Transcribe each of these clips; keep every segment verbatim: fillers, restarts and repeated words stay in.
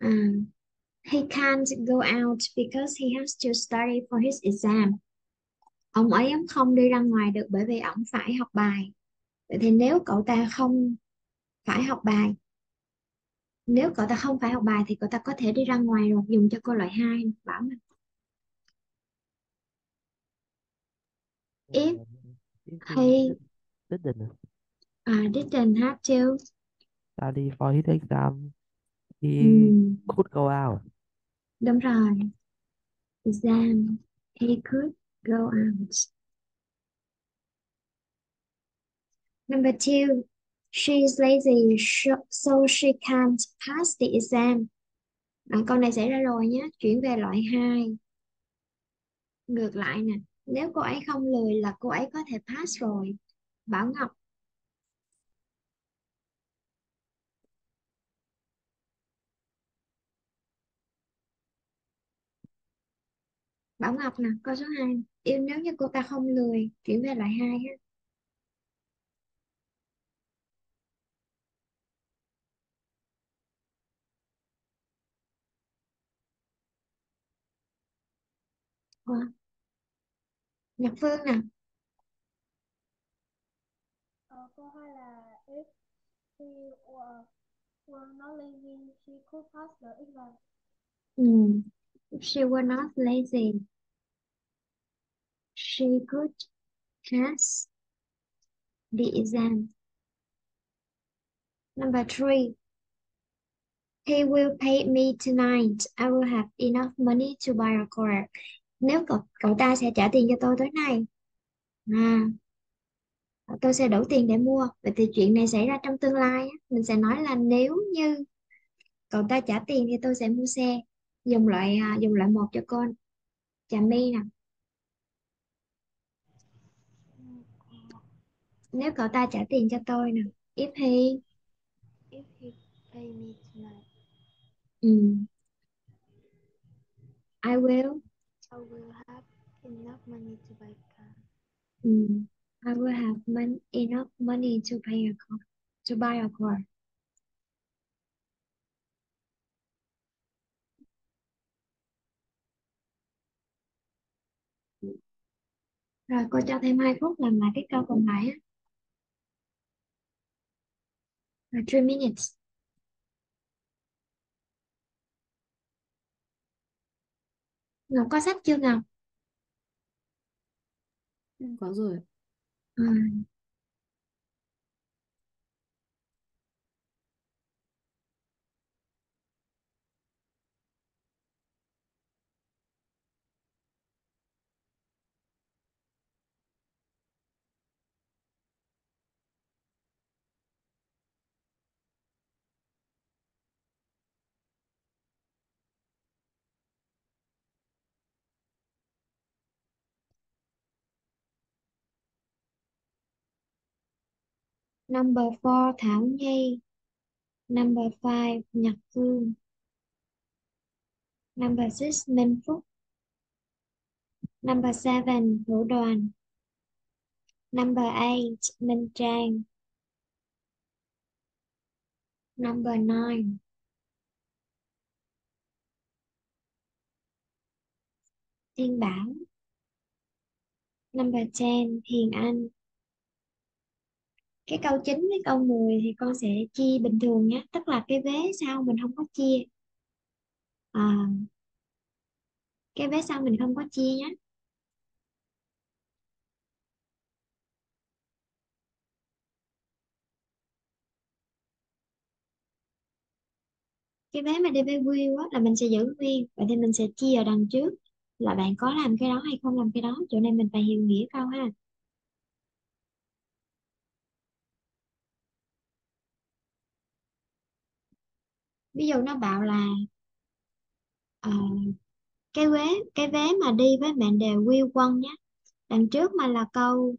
À, he can't go out because he has to study for his exam. Ông ấy ông không đi ra ngoài được bởi vì ông phải học bài. Vậy thì nếu cậu ta không phải học bài, nếu cậu ta không phải học bài thì cậu ta có thể đi ra ngoài rồi, dùng cho câu loại hai bảo nè. Ờ, If if he he did- didn't uh, didn't have to. study for his exam, he Ừm, could go out. đúng rồi. Exam. He could go out. Number two. She is lazy so so she can't pass the exam. À, câu này xảy ra rồi nhé. Chuyển về loại hai. Ngược lại nè. Nếu cô ấy không lười là cô ấy có thể pass rồi. Bảo Ngọc. Bảo Ngọc nè. Câu số hai. Yêu nếu như cô ta không lười. Chuyển về loại hai ha. Ờ, Nhật Phương nè. Ờ, câu hai là if she were, were not lazy, she could pass the exam. Ừ. If she were not lazy, she could pass the exam. Number three. He will pay me tonight. I will have enough money to buy a car. Nếu cậu, cậu ta sẽ trả tiền cho tôi tối nay. À, tôi sẽ đủ tiền để mua. Vậy thì chuyện này xảy ra trong tương lai á. Mình sẽ nói là nếu như cậu ta trả tiền thì tôi sẽ mua xe. Dùng loại à, dùng loại một cho con. Trà My nè. Nếu cậu ta trả tiền cho tôi nè. If he. If he pay me tonight, Ừ, I will. I will have enough money to buy a car. Ừ, I will have mon enough money to pay a car. To buy a car. Rồi cô cho thêm hai phút làm lại cái câu còn lại á. Rồi three minutes. Ngọc có sách chưa Ngọc? Em có rồi. Ừ. Number four Thảo Nhi. Number five Nhật Phương. Number six Minh Phúc. Number seven Hữu Đoàn. Number eight Minh Trang. Number nine Thiên Bảo. Number ten Hiền Anh. Cái câu chín với câu mười thì con sẽ chia bình thường nhé. Tức là cái vế sau mình không có chia. À, cái vế sau mình không có chia nhé. Cái vé mà đi với Will á, là mình sẽ giữ nguyên. Vậy thì mình sẽ chia ở đằng trước là bạn có làm cái đó hay không làm cái đó. Chỗ này mình phải hiểu nghĩa câu ha. Ví dụ nó bảo là ờ, cái vé cái vé mà đi với mệnh đề Will Quân nhé. Đằng trước mà là câu,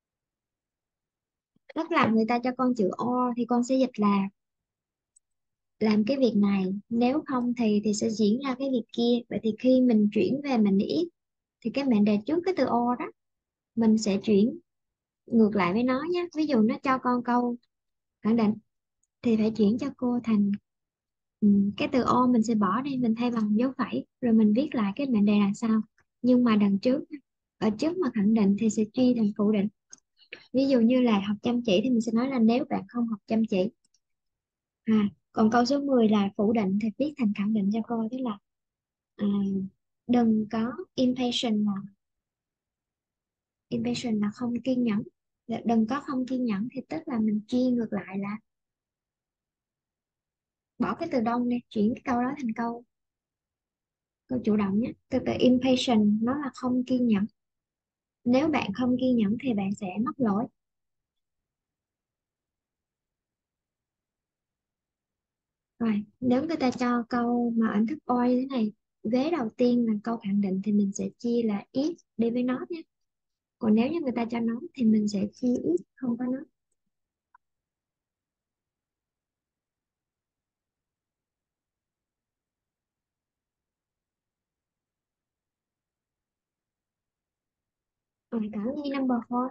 tức là người ta cho con chữ or thì con sẽ dịch là làm cái việc này, nếu không thì thì sẽ diễn ra cái việc kia. Vậy thì khi mình chuyển về mình if thì cái mệnh đề trước cái từ or đó mình sẽ chuyển ngược lại với nó nhé. Ví dụ nó cho con câu khẳng định thì phải chuyển cho cô thành Ừ, cái từ O mình sẽ bỏ đi, mình thay bằng dấu phẩy rồi mình viết lại cái mệnh đề đằng sau. Nhưng mà đằng trước, ở trước mà khẳng định thì sẽ chia thành phủ định. Ví dụ như là học chăm chỉ thì mình sẽ nói là nếu bạn không học chăm chỉ. À, còn câu số mười là phủ định thì viết thành khẳng định cho cô, tức là à, đừng có impatient là impatient là không kiên nhẫn. Dạ, đừng có không kiên nhẫn thì tức là mình chia ngược lại là bỏ cái từ đông đi, chuyển cái câu đó thành câu câu chủ động nhé. Từ từ impatient nó là không kiên nhẫn, nếu bạn không kiên nhẫn thì bạn sẽ mắc lỗi. Rồi nếu người ta cho câu mà hình thức oi như thế này, vế đầu tiên là câu khẳng định thì mình sẽ chia là if đi với nó nhé. Còn nếu như người ta cho nó thì mình sẽ chia if không có nó. Rồi Thảo Nhi number four.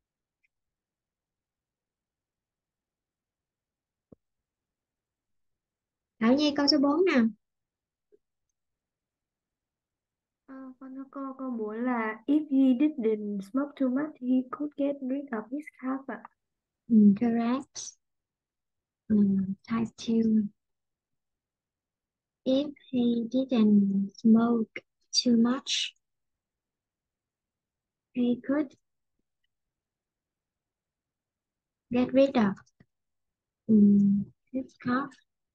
Thảo Nhi câu số bốn nào. Ờ, con thưa cô, cô muốn là if he didn't smoke too much, he could get rid of his cough ạ. Ừ, correct. Ừ, type two. If he didn't smoke too much, he could get rid of um, his cough.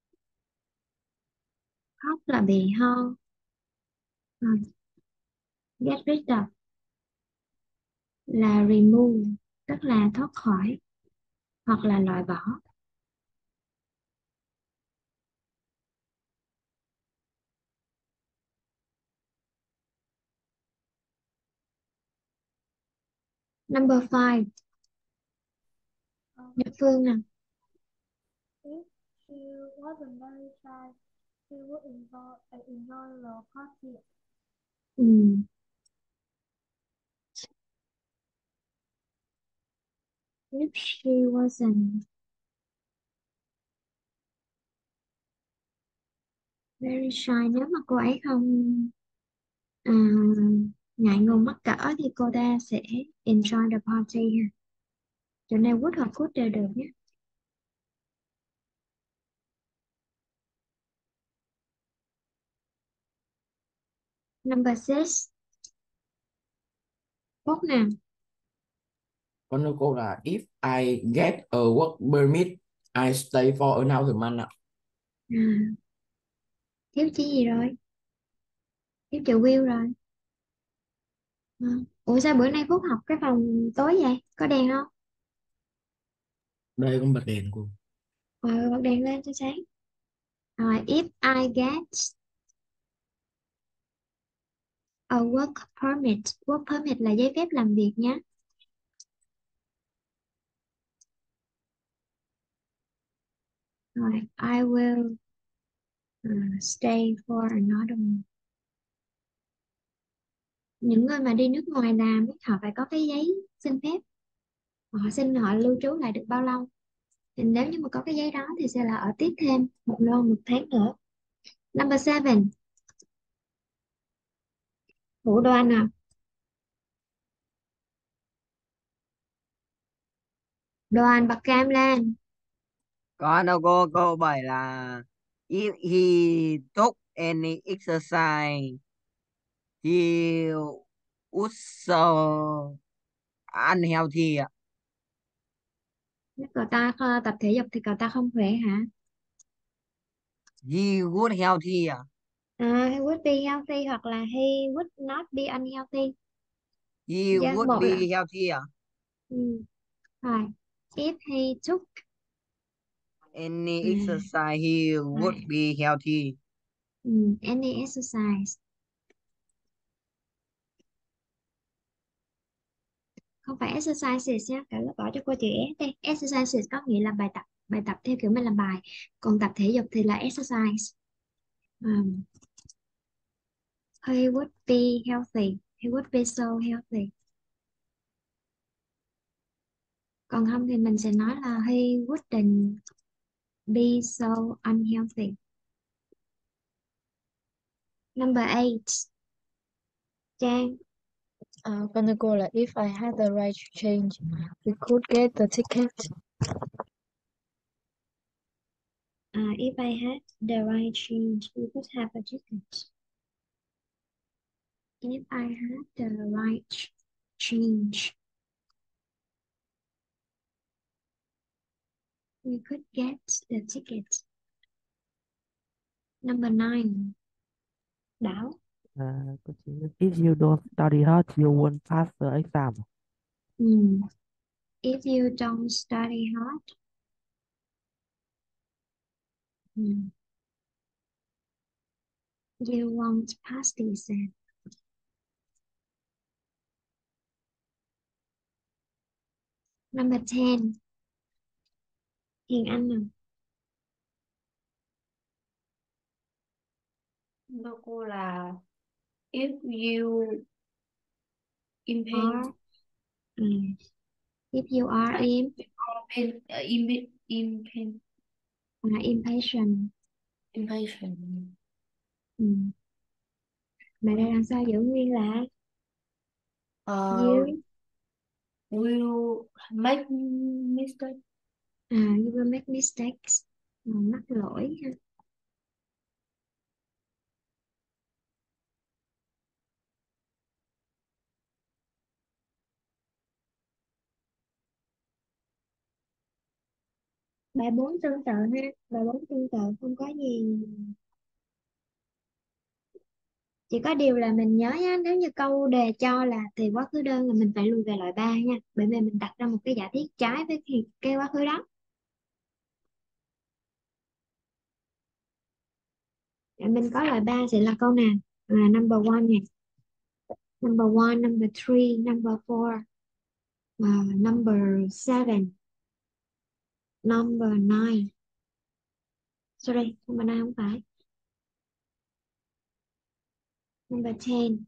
Cough là bị ho. Rồi, get rid of là remove, tức là thoát khỏi hoặc là loại bỏ. Number five. Ờ, Nhật Phương nào. if she wasn't very shy, she would enjoy, uh, enjoy the party. Ừ. If she wasn't very shy, nếu mà cô ấy không à, ngại ngùng mắc cỡ thì cô ta sẽ enjoy the party ha. Chỗ này would hoặc could đều được nhé. Number six. Phúc nào. Con thưa cô là if I get a work permit, I stay for another month ạ. À, thiếu chữ gì rồi? Thiếu chữ will rồi. À. Ủa sao bữa nay Phúc học cái phòng tối vậy? Có đèn không? Đây con bật đèn cô. Ờ, bật đèn lên cho sáng. Rồi, if I get a work permit. Work permit là giấy phép làm việc nhé. Rồi, I will uh, stay for another month. Những người mà đi nước ngoài làm ấy, họ phải có cái giấy xin phép. Họ xin họ lưu trú lại được bao lâu. Thì nếu như mà có cái giấy đó thì sẽ là ở tiếp thêm một lần một tháng nữa. Number seven. Thủ đoan nào. Đoàn bật cam lên. Có đâu cô, câu bảy là if he took any exercise, he would so unhealthy ạ. Nếu cậu ta ờ, tập thể dục thì cậu ta không khỏe hả? He would healthy ạ. À, he would be healthy hoặc là he would not be unhealthy. He Dạ, would một là be healthy ạ. ừ. Rồi. If he took Any à, exercise, he would rồi. be healthy. Ừ. Any exercise. Không phải exercises nhé, cả lớp bỏ cho cô chữ S đây. Exercises có nghĩa là bài tập, bài tập theo kiểu mình làm bài. Còn tập thể dục thì là exercise. Um, he would be healthy. He would be so healthy. Còn không thì mình sẽ nói là he wouldn't be so unhealthy. Number eight. Trang. Uh, gonna go là if I had the right to change, we could get the ticket. Uh, if I had the right change, we could have a ticket. If I had the right ch- change, we could get the ticket. Number nine. Đảo. À, câu chín là, if you don't study hard, you won't pass the exam. Hmm. If you don't study hard, hmm, you won't pass the exam. Number ten. Hiền Anh nào. Đô cô là if you impatient Are. Hmm. If you are in, in, uh, imp, imp, uh, impatient. impatient Hmm. Mà đây làm sao giữ nguyên là uh, you. will make mistake. À, you will make mistakes. Ờ, mắc lỗi ha. Bài bốn tương tự ha. Bài bốn tương tự không có gì. Chỉ có điều là mình nhớ nhá, nếu như câu đề cho là thì quá khứ đơn là mình phải lùi về loại ba nha. Bởi vì mình đặt ra một cái giả thiết trái với cái, cái quá khứ đó. Để mình có loại ba sẽ là câu nào? À, number one này. Number one, number three, number four, uh, number seven, number nine. Sorry, number nine không phải. Number ten.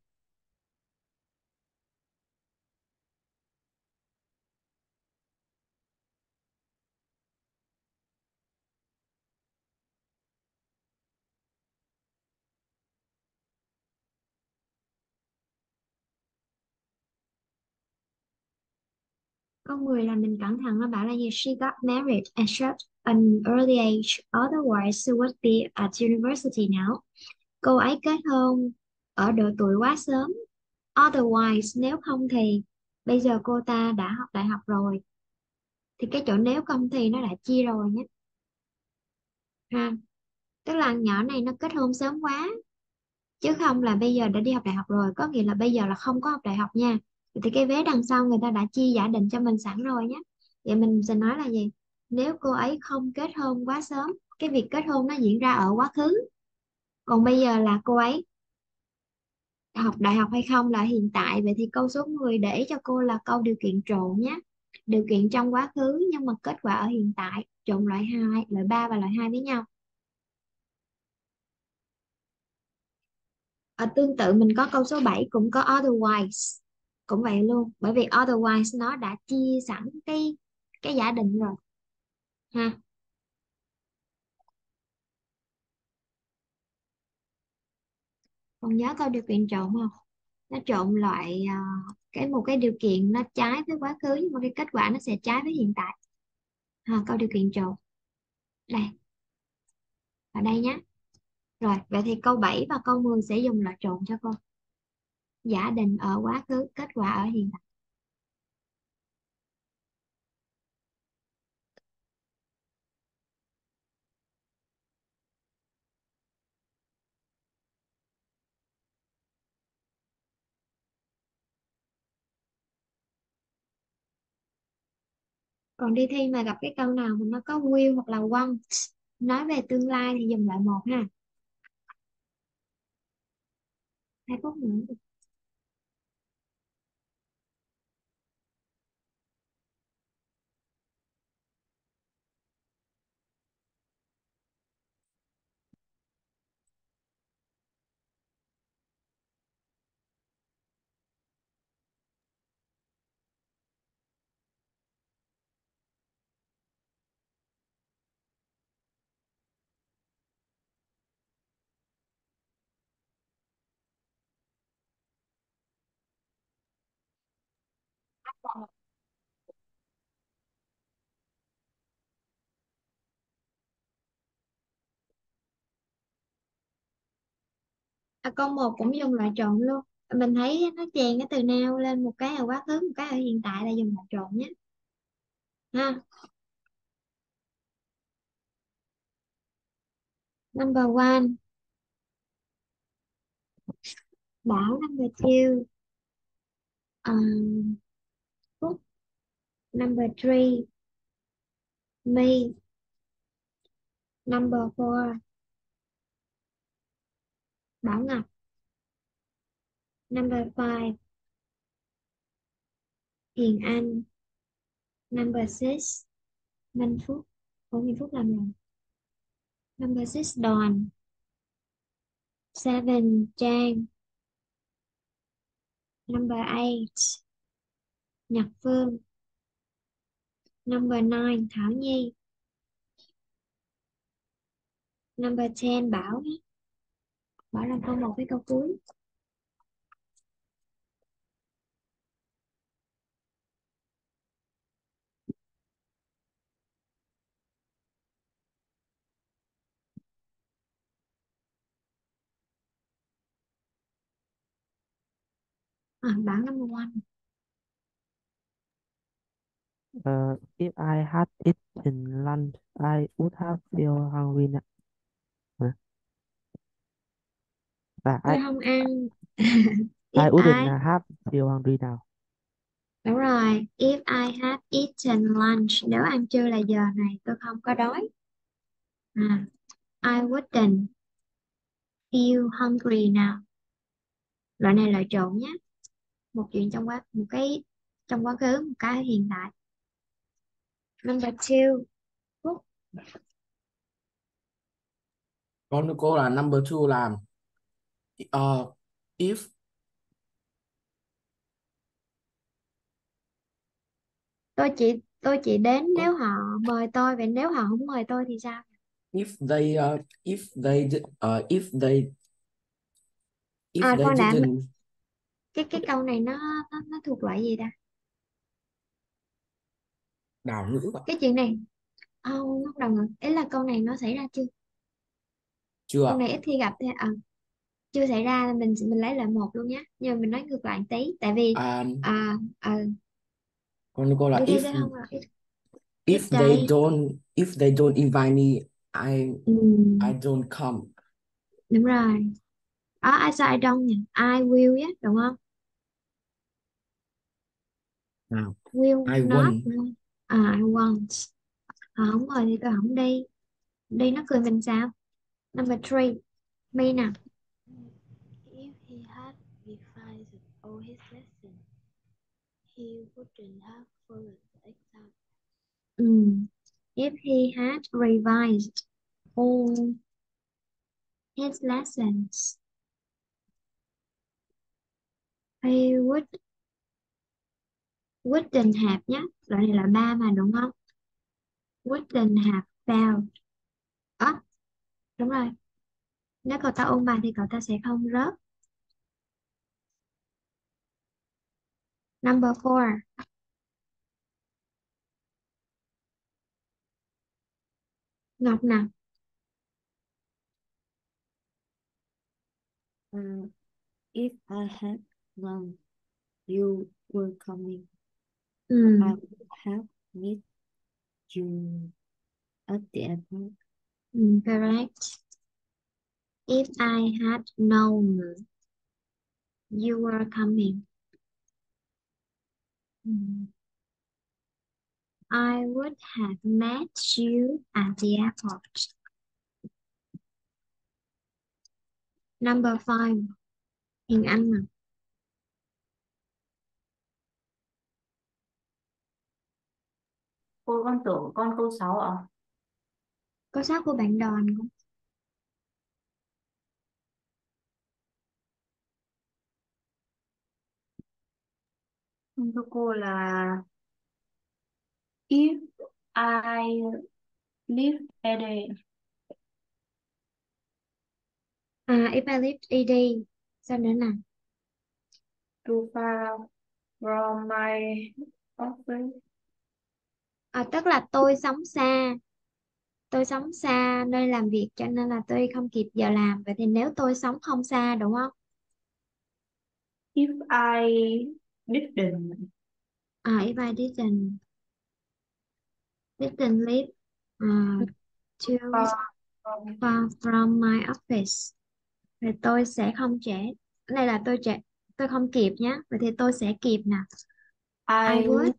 Câu mười là mình cẩn thận, nó bảo là gì? She got married at such an early age, otherwise she would be at university now. Cô ấy kết hôn ở độ tuổi quá sớm. Otherwise, nếu không thì bây giờ cô ta đã học đại học rồi. Thì cái chỗ nếu không thì nó đã chia rồi nhé. Ha. Tức là nhỏ này nó kết hôn sớm quá. Chứ không là bây giờ đã đi học đại học rồi. Có nghĩa là bây giờ là không có học đại học nha. Thì cái vế đằng sau người ta đã chia giả định cho mình sẵn rồi nhé. Vậy mình sẽ nói là gì? Nếu cô ấy không kết hôn quá sớm, cái việc kết hôn nó diễn ra ở quá khứ. Còn bây giờ là cô ấy học đại học hay không là hiện tại. Vậy thì câu số mười để cho cô là câu điều kiện trộn nhé. Điều kiện trong quá khứ nhưng mà kết quả ở hiện tại. Trộn loại hai, loại ba và loại hai với nhau. Ở tương tự mình có câu số bảy cũng có otherwise. Cũng vậy luôn. Bởi vì otherwise nó đã chia sẵn cái cái giả định rồi. Ha. Còn nhớ câu điều kiện trộn không? Nó trộn loại à, cái một cái điều kiện nó trái với quá khứ nhưng mà cái kết quả nó sẽ trái với hiện tại. Ha, câu điều kiện trộn. Đây. Ở đây nhé. Rồi, vậy thì câu bảy và câu mười sẽ dùng loại trộn cho cô. Giả định ở quá khứ, kết quả ở hiện tại. Còn đi thi mà gặp cái câu nào mà nó có will hoặc là want, nói về tương lai thì dùng loại một ha. Hai phút nữa. À, câu một cũng dùng loại trộn luôn. Mình thấy nó chèn cái từ now lên, một cái ở quá khứ, một cái ở hiện tại, là dùng loại trộn nhé. Ha. Number one. Bảo. Number two. Um, Phúc. Number three. Me. Number four. Bảo Ngọc. Number five. Hiền Anh. Number six. Minh Phúc. Ủa, Minh Phúc làm rồi. Number six. Đoàn. Seven. Trang. Number eight. Nhật Phương. Number nine. Thảo Nhi. Number ten. Bảo. Bảo làm câu một với câu cuối. À, Bảo number one. Uh, if I had eaten lunch, I would have feel hungry now. Hả? Và I, Tôi không ăn. I If wouldn't I. have feel hungry now. Đúng rồi. If I had eaten lunch. Nếu ăn trưa là giờ này tôi không có đói. À, I wouldn't feel hungry now. Loại này loại trộn nhé. Một chuyện trong quá một cái trong quá khứ, một cái hiện tại. Number two. Phúc. Con cô là number two là uh, if Tôi chỉ tôi chỉ đến Ơ, nếu họ mời tôi, vậy nếu họ không mời tôi thì sao? if they uh, if they di- uh, if they if À they khoan đã, didn't cái cái câu này nó nó, nó thuộc loại gì ta? đảo ngữ ạ. Cái chuyện này không, nó không đồng ngữ. Ý là câu này nó xảy ra chưa? Chưa ạ. Câu này ít khi gặp thế. À, chưa xảy ra, mình mình lấy loại một luôn nhé, nhưng mà mình nói ngược lại một tí, tại vì À, à, à, con cô là đi đi if đi không là ít, ít if they đây. don't if they don't invite me, I I Ừ, don't come. đúng rồi. À, I sao I don't nhỉ? I will á, đúng không? Nào, Will I not, won. đúng không? À, I won't. Họ không mời thì tôi không đi. Đi nó cười mình sao? Number three. Me nè. If he had revised all his lessons, he wouldn't have failed the exam. Ừ. If he had revised all his lessons, he would wouldn't have nhé. Loại này là ba mà đúng không? Wouldn't have failed. Ờ, đúng rồi. Nếu cậu ta ôn bài thì cậu ta sẽ không rớt. Number four. Ngọc nè. Um, if I had known you were coming, Ừ. I would have met you at the airport. Ừ, correct. If I had known you were coming, ừ, I would have met you at the airport. Number five. Hiền Anh nè. Cô con tưởng con câu sáu ạ. Có sót của bạn Đoàn không? Con thưa cô là if I live at a À, if I lived ed. Sao nữa nè? too far from my often. À, tức là tôi sống xa. Tôi sống xa nơi làm việc cho nên là tôi không kịp giờ làm. Vậy thì nếu tôi sống không xa đúng không? If I didn't À, if I didn't, didn't live uh, too far from far from my office, thì tôi sẽ không trễ. Cái này là tôi trễ, tôi không kịp nhé. Vậy thì tôi sẽ kịp nè. I I would, would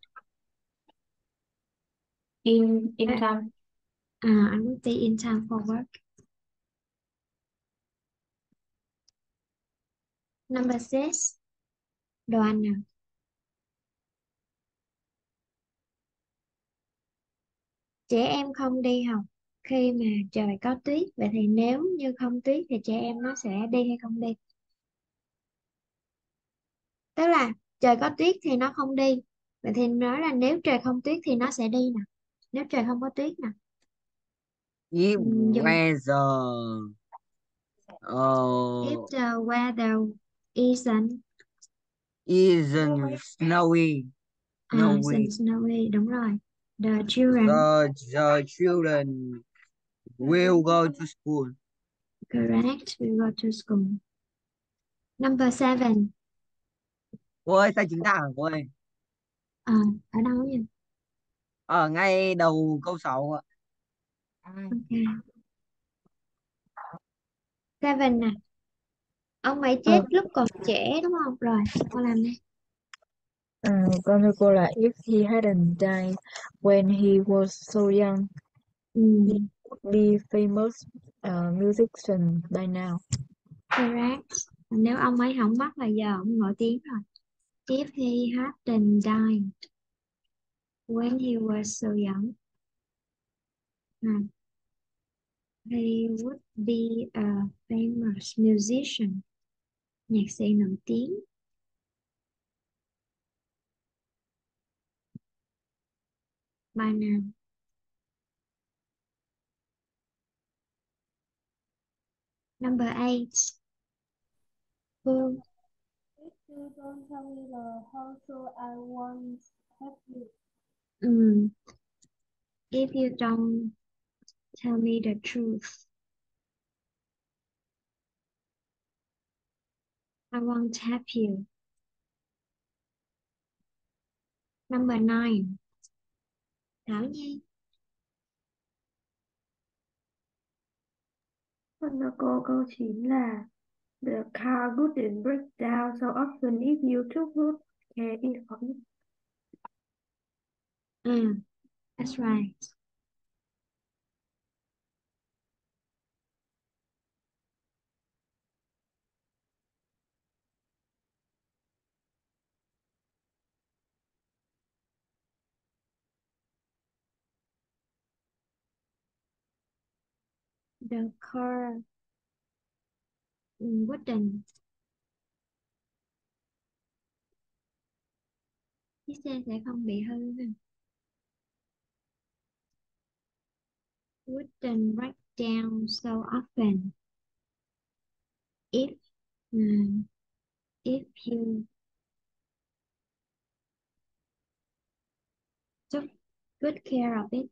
in in à, time. I would be in time for work. Number six, đồ ăn nào. Trẻ em không đi học khi mà trời có tuyết. Vậy thì nếu như không tuyết thì trẻ em nó sẽ đi hay không đi? Tức là trời có tuyết thì nó không đi. Vậy thì nói là nếu trời không tuyết thì nó sẽ đi nè. Nếu trời không có tuyết nè. If Ừm, dùng weather if uh, the weather isn't isn't snowy, uh, snowy, isn't snowy. Đúng rồi. The children, the, the children will go to school. correct, will go to school. Number seven. Ôi sao chính tả của ơi? Ờ, ở đâu nhỉ? Ở ngay đầu câu sáu ạ. Ok. Seven nè. Ông ấy chết Ờ, lúc còn trẻ đúng không? Rồi, con làm đi. à, con thưa cô là if he hadn't died when he was so young, he Ừm, would be famous uh, musician by now. correct. Nếu ông ấy không mất là giờ ông nổi tiếng rồi. If he hadn't died when he was so young, à, he would be a famous musician. Nhạc sĩ nổi tiếng. By now. Number eight. Phương. If you don't tell me the whole truth, I won't help you. Ừm, If you don't tell me the truth, I won't help you. Number nine. Thảo Nhi. Vâng thưa cô, câu chín là the car wouldn't break down so often if you took good care of it. À, that's right. The car wouldn't. Chiếc xe sẽ không bị hư ha. Wouldn't break down so often if um, if you took good care of it.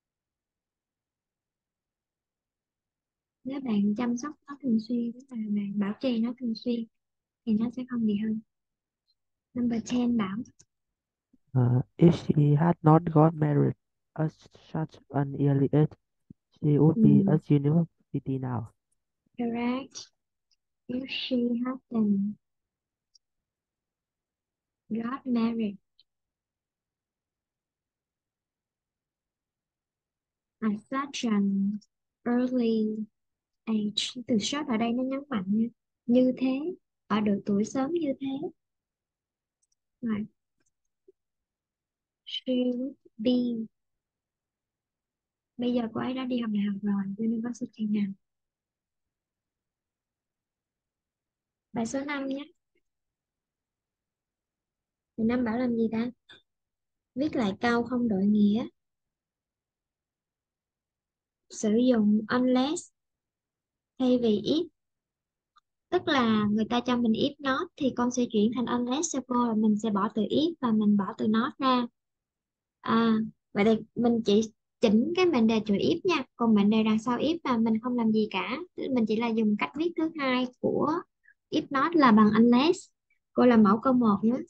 Nếu bạn chăm sóc nó thường xuyên, tức là bạn bảo trì nó thường xuyên thì nó sẽ không bị hư. Number ten bảo. Uh, if she had not got married at such an early age, she would be Mm, at university now. correct. If she hadn't got married at such an early age, từ short ở đây nó nhấn mạnh nha. Như thế, ở độ tuổi sớm như thế. Right. She would be. Bây giờ cô ấy đã đi học đại học rồi, university nào. Bài số năm nhé. Thì năm bảo làm gì ta? Viết lại câu không đổi nghĩa. Sử dụng unless thay vì if. Tức là người ta cho mình if not thì con sẽ chuyển thành unless cho cô, là mình sẽ bỏ từ if và mình bỏ từ not ra. À, vậy thì mình chỉ chỉnh cái mệnh đề từ if nha. Còn mệnh đề đằng sau if là mình không làm gì cả. Mình chỉ là dùng cách viết thứ hai của if not là bằng unless. Cô làm mẫu câu một nhé.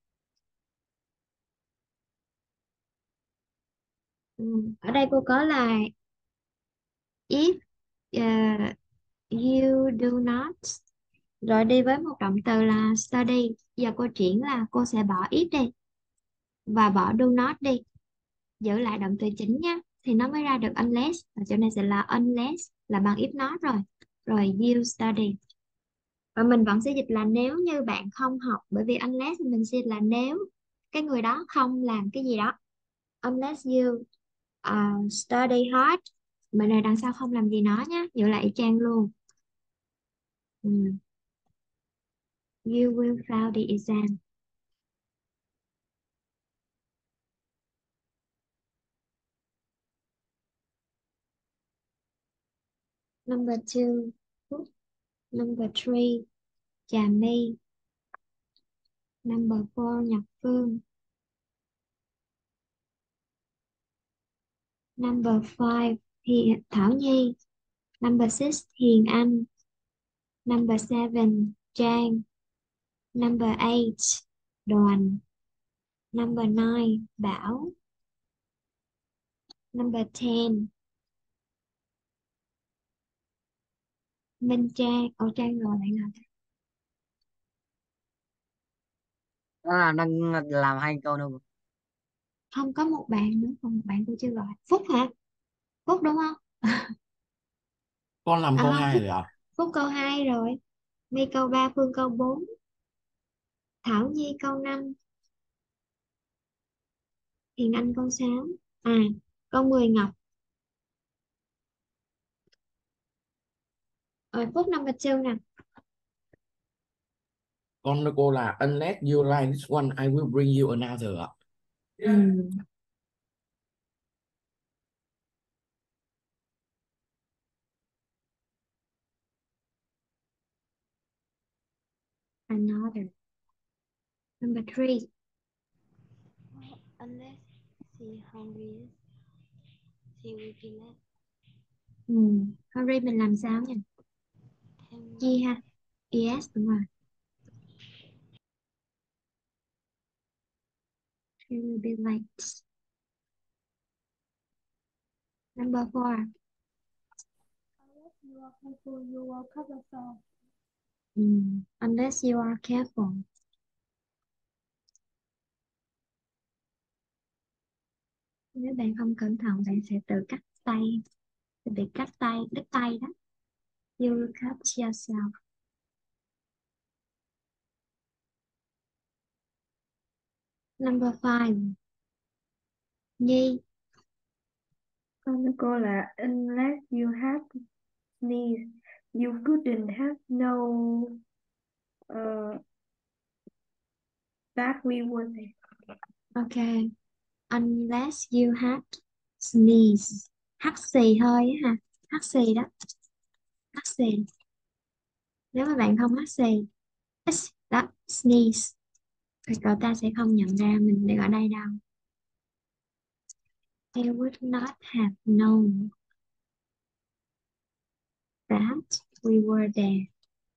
Ừ. Ở đây cô có là if uh, you do not, rồi đi với một động từ là study. Giờ cô chuyển là cô sẽ bỏ if đi và bỏ do not đi, giữ lại động từ chính nhá, thì nó mới ra được unless. Và chỗ này sẽ là unless là bằng if not rồi. Rồi you study. Và mình vẫn sẽ dịch là nếu như bạn không học, bởi vì unless thì mình sẽ dịch là nếu cái người đó không làm cái gì đó. Unless you uh, study hard, mình này đằng sau không làm gì nó nhá, giữ lại y chang luôn. Ừ. You will fail the exam. Number two, Phúc. Number three, Trà My. Number four, Nhật Phương. Number five, Hiền Thảo Nhi. Number six, Hiền Anh. Number seven, Trang. Number eight, Đoàn. Number nine, Bảo. Number ten, Minh Trang. Ồ, Trang rồi bạn nào? Đó là đang làm hai câu đâu. Không, có một bạn nữa, còn một bạn tôi chưa gọi. Phúc hả? Phúc đúng không? Con làm À câu không, hai Phúc, rồi ạ. Phúc câu hai rồi. My câu ba, Phương câu bốn, Thảo Nhi câu năm, Hiền Anh câu sáu. À, câu mười Ngọc. Rồi Phúc number two nè. Con cô là unless you like this one, I will bring you another ạ. Ừ. Another. Number three. Unless she hungry, she will be late. Ừ. Hurry mình làm sao nhỉ? Thêm Chi ha? Yes, đúng rồi. She will be late. Number four. Unless you are careful, you will cut yourself. Ừ. Unless you are careful. Nếu bạn không cẩn thận, bạn sẽ tự cắt tay. Sẽ bị cắt tay, đứt tay đó. You will cut yourself. Number five. Nhi. Con cô là unless you have sneezed, you couldn't have known uh, that we were there. Okay. Unless you had sneeze. Hắt xì hơi á ha. Hắt xì đó. Hắt xì. Nếu mà bạn không hắt xì, X đó, sneeze, thì cậu ta sẽ không nhận ra mình đang ở đây đâu. They would not have known that we were there.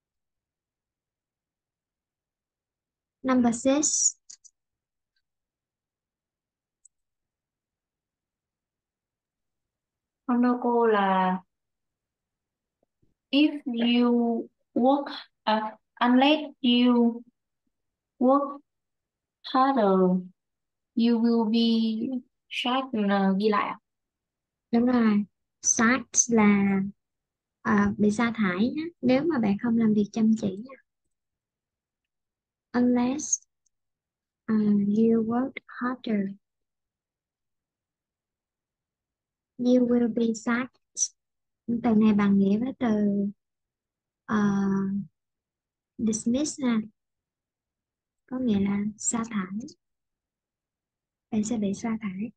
Number six. Con đâu cô là if you work uh, unless you work harder you will be sad, uh, ghi lại ạ. Đúng rồi. Sacked là à, bị sa thải nhé. Nếu mà bạn không làm việc chăm chỉ nha. Unless uh, you work harder, you will be sacked. Từ này bằng nghĩa với từ uh, dismiss ha, có nghĩa là sa thải. Bạn sẽ bị sa thải.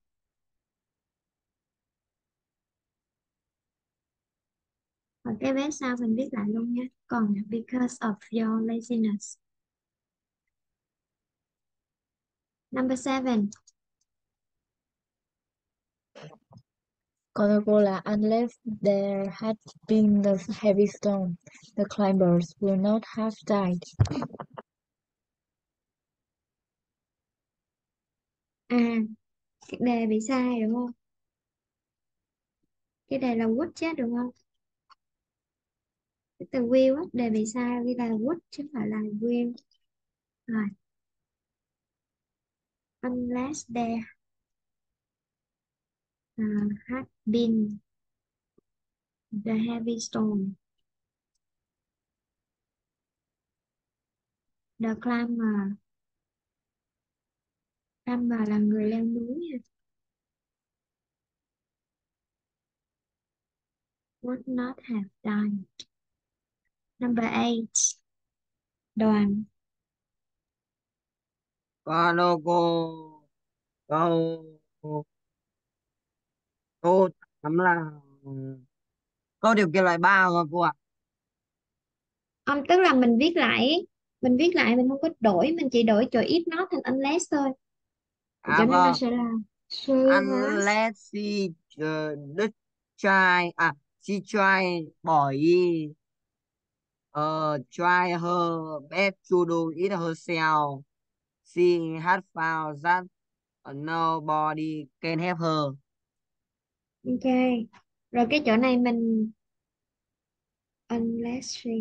Và cái vế sau mình viết lại luôn nhé. Còn because of your laziness. Number seven. Câu nói cô là unless there had been the heavy storm, the climbers would not have died. À, cái đề bị sai đúng không? Cái đề là would chứ đúng không? Cái từ will á, đề bị sai ghi là would chứ không phải là will. Rồi. Unless there uh, had been the heavy storm, the climber. Climber là người leo núi. Would not have died. Number eight. Đoàn. Con đâu cô câu câu tám là câu điều kiện loại ba rồi cô ạ. Ông tức là mình viết lại, mình viết lại mình không có đổi, mình chỉ đổi chỗ if not thành unless thôi. Thì À cho nên nó vâng, sẽ là she has. unless she uh, đứt try à she try bỏ đi uh, try her best to do it herself. She had found that nobody can help her. Ok. Rồi cái chỗ này mình unless she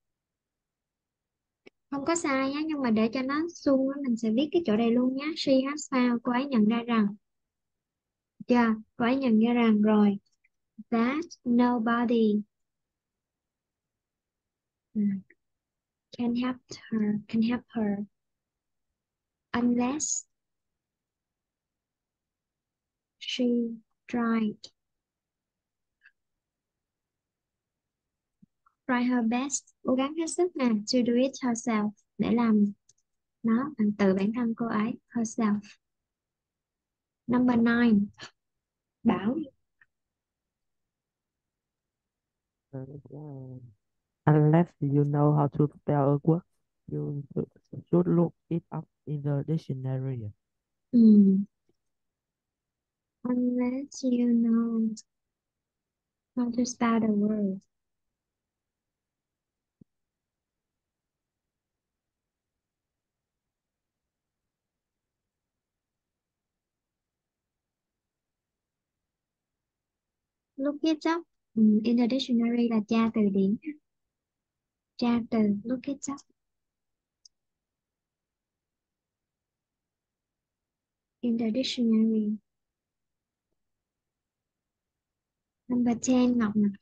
không có sai nhé, nhưng mà để cho nó suông á, mình sẽ viết cái chỗ này luôn nhé. She has found, cô ấy nhận ra rằng, chưa, cô ấy nhận ra rằng rồi that nobody ừ, can help her, can help her unless she tried, try her best, cố gắng hết sức nè, to do it herself, để làm nó bằng từ bản thân cô ấy, herself. Number nine. Bảo. Ờ, Unless you know how to spell a word, you should look it up in the dictionary. Ừ. Unless you know how to spell the word. Look it up. Ừ, in the dictionary là tra từ điển. Tra từ, look it up. In the dictionary. Number ten, Ngọc nè.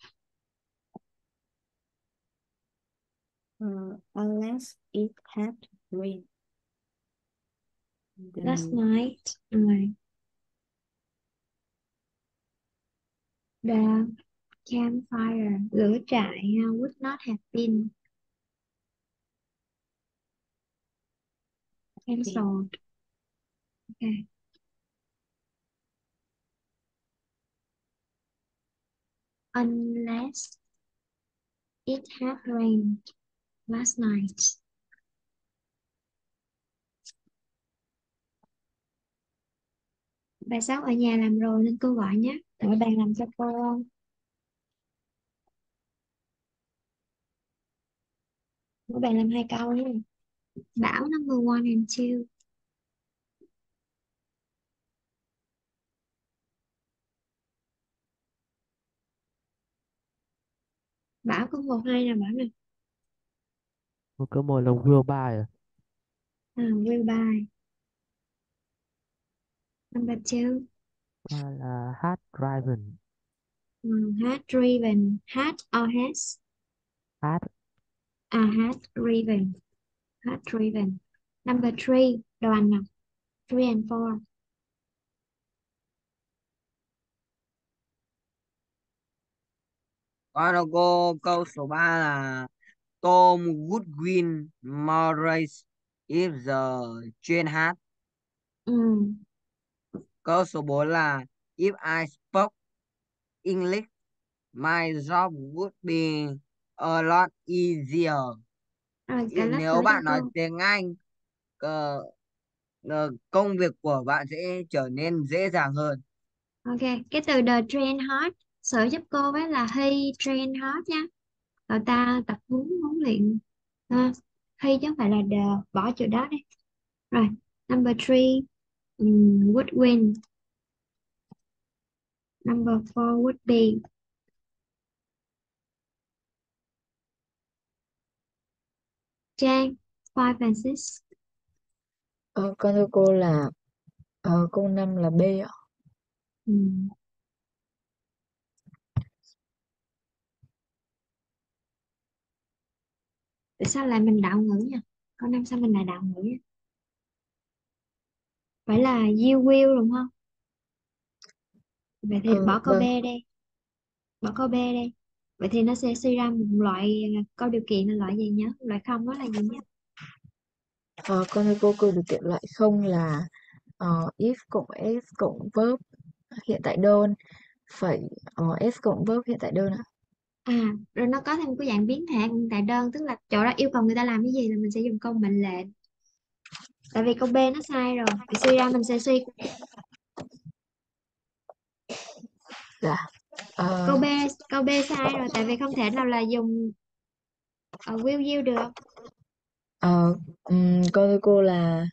Uh, unless it had rained. Last Then night. Rồi. The campfire, lửa trại uh, would not have been cancelled. Okay. Unless it had rained last night. Bài sáu ở nhà làm rồi nên cô gọi nhé. Ở bàn làm cho cô. Mỗi bạn làm hai câu nhé. Bảo number one and two. Bảo có một hai nè Bảo nè. một câu một là will buy à? À, will buy. Number two. Ba là had driven. Um, had driven. Had or has? Had À, had driven. Had driven. Number three. Đoàn nè. Three and four. Con đâu cô câu số ba là Tom would win more race if the train had. Ừ. Câu số bốn là If I spoke English My job would be a lot easier. Rồi cả Ý- lớp Nếu sửa cho bạn nói cô. tiếng Anh, ờ, ờ, công việc của bạn sẽ trở nên dễ dàng hơn. Ok, cái từ the train hot sửa giúp cô với là he train hot nha. Cậu ta tập huấn huấn luyện ha. He chứ không phải là the, bỏ chữ đó đi. Rồi, number three, um, would win. Number four would be. Trang, five and six. Ờ, con thưa cô là ờ, câu năm là B ạ. Ừ. Tại sao lại mình đạo ngữ nha? Câu năm sao mình lại đạo ngữ nha? Phải là you will đúng không? Vậy thì Ờ, bỏ câu B vâng. đi. Bỏ câu B đi. Vậy thì nó sẽ suy ra một loại à, câu điều kiện là loại gì nhớ? Loại không đó là gì nhé? Ờ, con thưa cô, câu điều kiện loại không là ờ, if cộng s cộng verb hiện tại đơn phẩy ờ, s cộng verb hiện tại đơn ạ. À, rồi nó có thêm một cái dạng biến thể của tại đơn, tức là chỗ đó yêu cầu người ta làm cái gì là mình sẽ dùng câu mệnh lệnh. Tại vì câu B nó sai rồi, thì suy ra mình sẽ suy Dạ. Ờ, câu B, câu B sai rồi, tại vì không thể nào là dùng uh, will you được. ờ, ừm, con thưa cô là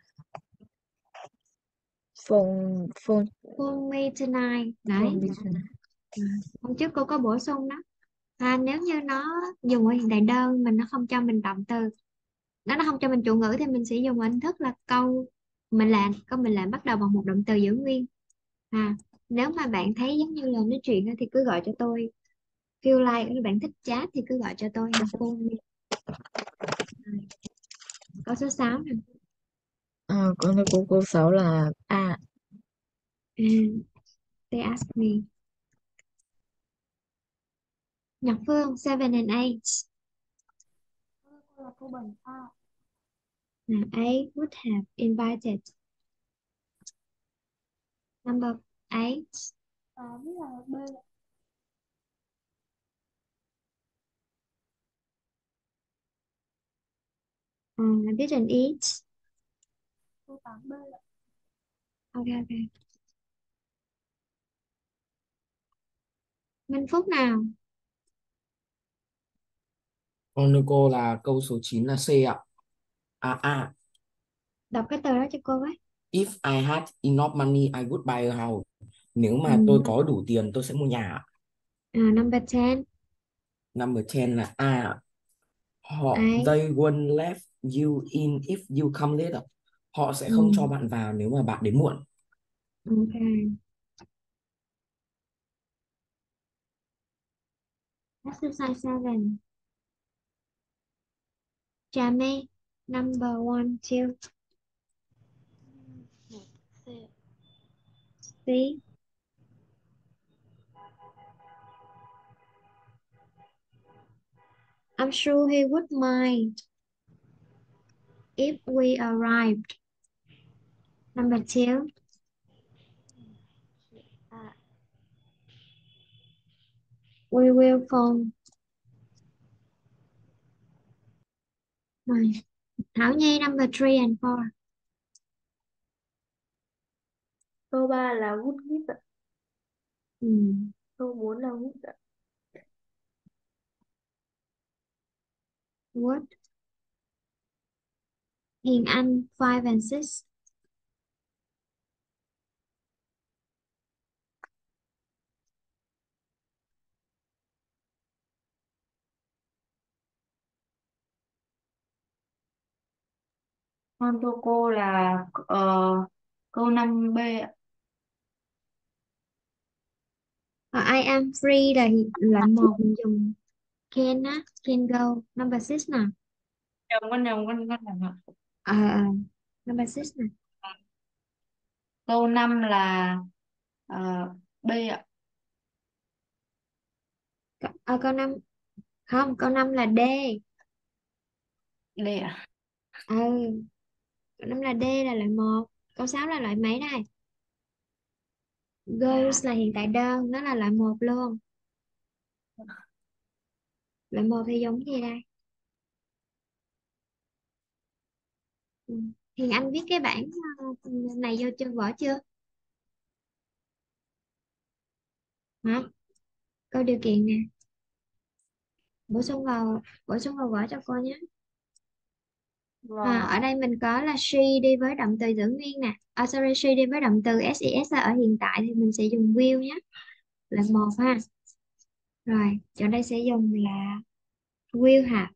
phone phone Call me tonight. phone Đấy. vision. À, hôm trước cô có bổ sung đó. À, nếu như nó dùng ở hiện tại đơn mình nó không cho mình động từ, nó nó không cho mình chủ ngữ thì mình sẽ dùng hình thức là câu mệnh lệnh. Câu mệnh lệnh bắt đầu bằng một động từ giữ nguyên. À, nếu mà bạn thấy giống như là nói chuyện á thì cứ gọi cho tôi. Feel like nếu bạn thích chat thì cứ gọi cho tôi ha. Phone me. Rồi, câu số sáu nè. Ờ, con thưa cô, câu sáu là A. And they ask me. Nhật Phương, seven and eight. Cô là cô Bình A. Now, eight would have invited. Number eight. Tám là B ạ. Um, I didn't eat. Cô tám B ạ. Okay, okay. Minh Phúc nào. Con thưa cô là câu số chín là C ạ. À, à, Đọc cái từ đó cho cô với. if I had enough money, I would buy a house. Nếu mà tôi Ừ. có đủ tiền, tôi sẽ mua nhà ạ. À, number ten. Number ten là A. Họ, Eight. they won't let you in if you come late ạ. Họ sẽ không cho Ừ. bạn vào nếu mà bạn đến muộn. Okay. Exercise seven. Jamie. Number one, two, một C. three. I'm sure he would mind if we arrived. Number two. A. We will phone. Rồi. Thảo Nhi, number three and four. Câu ba là would give ạ. Ừ. Câu bốn là would ạ. What? Hiền Anh, five and six. Con thưa cô là ờ, câu năm B ạ. Ờ, I am free là loại một mình dùng can á, can go. Number six nào. Nhầm con nhầm con con nhầm ạ. Ờ, ờ, number six nào. Câu năm là ờ, B ạ. Câu, ờ, câu năm. Không, câu năm là D. D ạ. Ừ, câu năm là D là loại một. Câu sáu là loại mấy đây? Goes là hiện tại đơn, nó là loại một luôn. Loại một thì giống gì đây? Ừ. Thì anh viết cái bảng ờ, này vô trên vở chưa? Hả? Câu điều kiện nè, bổ sung vào bổ sung vào vở cho cô nhé. À, Vâng. ở đây mình có là she đi với động từ giữ nguyên nè. À, sorry, she đi với động từ ses là ở hiện tại thì mình sẽ dùng will nhé. Là một ha. Rồi, chỗ đây sẽ dùng là will have.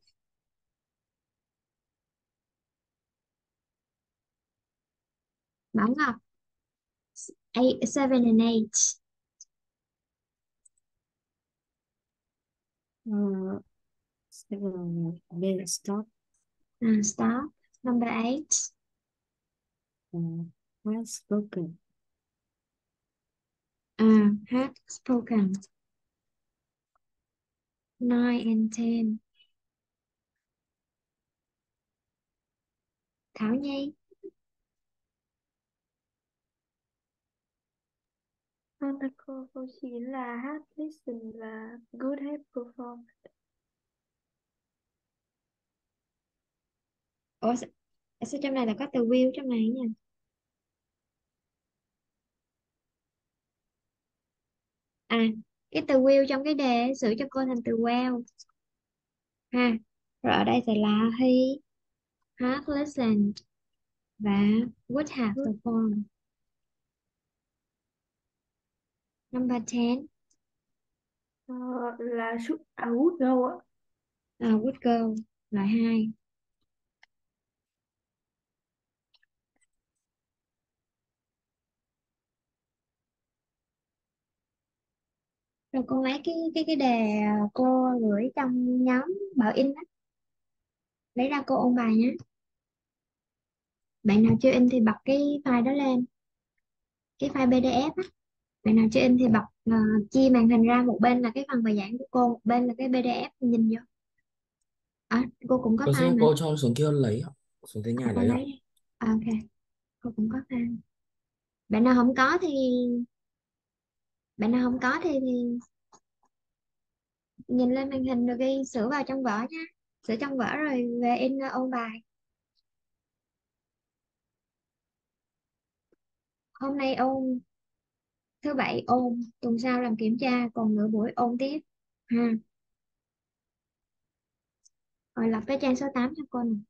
Bảo Ngọc, eight, seven and eight. Uh, seven, then stop. À, stop. Number eight. Uh, has spoken. À, had spoken. Nine and ten. Thảo Nhi. Vâng thưa cô, câu chín là hát listen và good have perform. Ủa, sao sao trong này là có từ will trong này nha. À, cái từ will trong cái đề sửa cho cô thành từ well ha. Rồi ở đây sẽ là he had listened và would have Good, performed. Number ten. ờ, là should, à, would go ạ. À, would go. Loại hai. Rồi cô lấy cái cái cái đề cô gửi trong nhóm Bảo In á, lấy ra cô ôn bài nhé. Bạn nào chưa in thì bật cái file đó lên, cái file pê đê ép á. Bạn nào chưa in thì bật ờ, chia màn hình ra, một bên là cái phần bài giảng của cô, một bên là cái pê đê ép nhìn vô. À, cô cũng có Có file xin mà. cô cho xuống kia lấy ạ. Xuống tới À, nhà cô lấy ạ. lấy đi. À, ok, cô cũng có file. Bạn nào không có thì bạn nào không có thì, thì nhìn lên màn hình rồi ghi sửa vào trong vở nha. Sửa trong vở rồi về in ờ, ôn bài. Hôm nay ôn, thứ bảy ôn, tuần sau làm kiểm tra, còn nửa buổi ôn tiếp ha. Rồi lật cái trang số tám cho cô nè.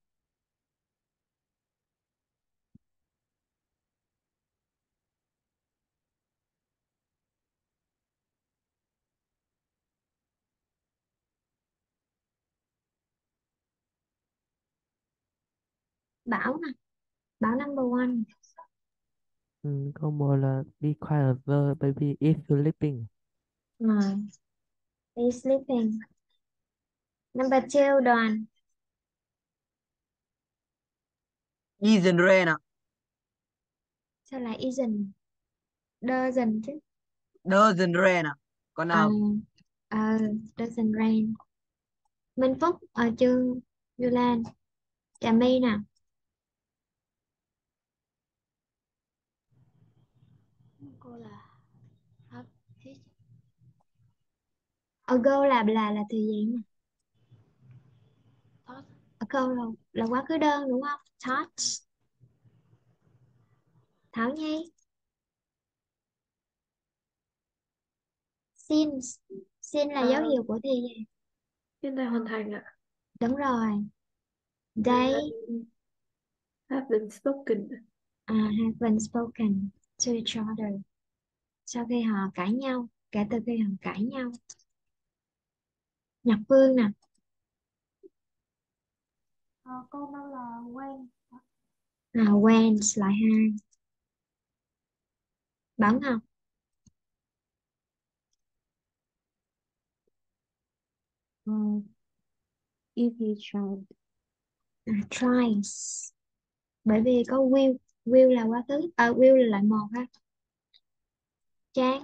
Bảo nè, Bảo number one. Ừ, câu một là be quiet the baby is sleeping. Rồi, be sleeping. Number two, Đoàn. Isn't rain ạ. Sao lại isn't? Doesn't chứ. Doesn't rain ạ. Còn À, nào à, doesn't rain. Minh Phúc, ở chương Du Lan. Trà My nè. Cô là have his Ago là là là từ gì nè? thought. Ago là, là quá khứ đơn đúng không? Thoughts. Thảo Nhi. Since. Sin là dấu À, hiệu của thì gì? hiện tại hoàn thành ạ. Đúng rồi. Vậy They là have been spoken. uh, have been spoken to each other. Sau khi họ cãi nhau, kể từ khi họ cãi nhau. Nhật Vương nè. Ờ, câu đó là when. À, when loại hai. Bảo Ngọc. Uh, if he tried. À, tries. Bởi vì có will. Will là quá khứ. À, will là loại một ha. Trang.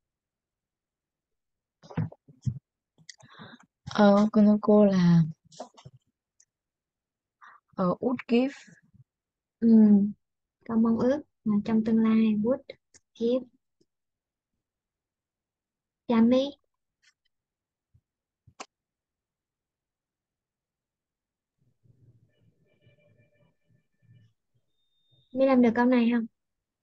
Ờ, con thưa cô là ờ, would give. Ừ. Câu mong ước mà trong tương lai would give. Trà My. Mới làm được câu này không?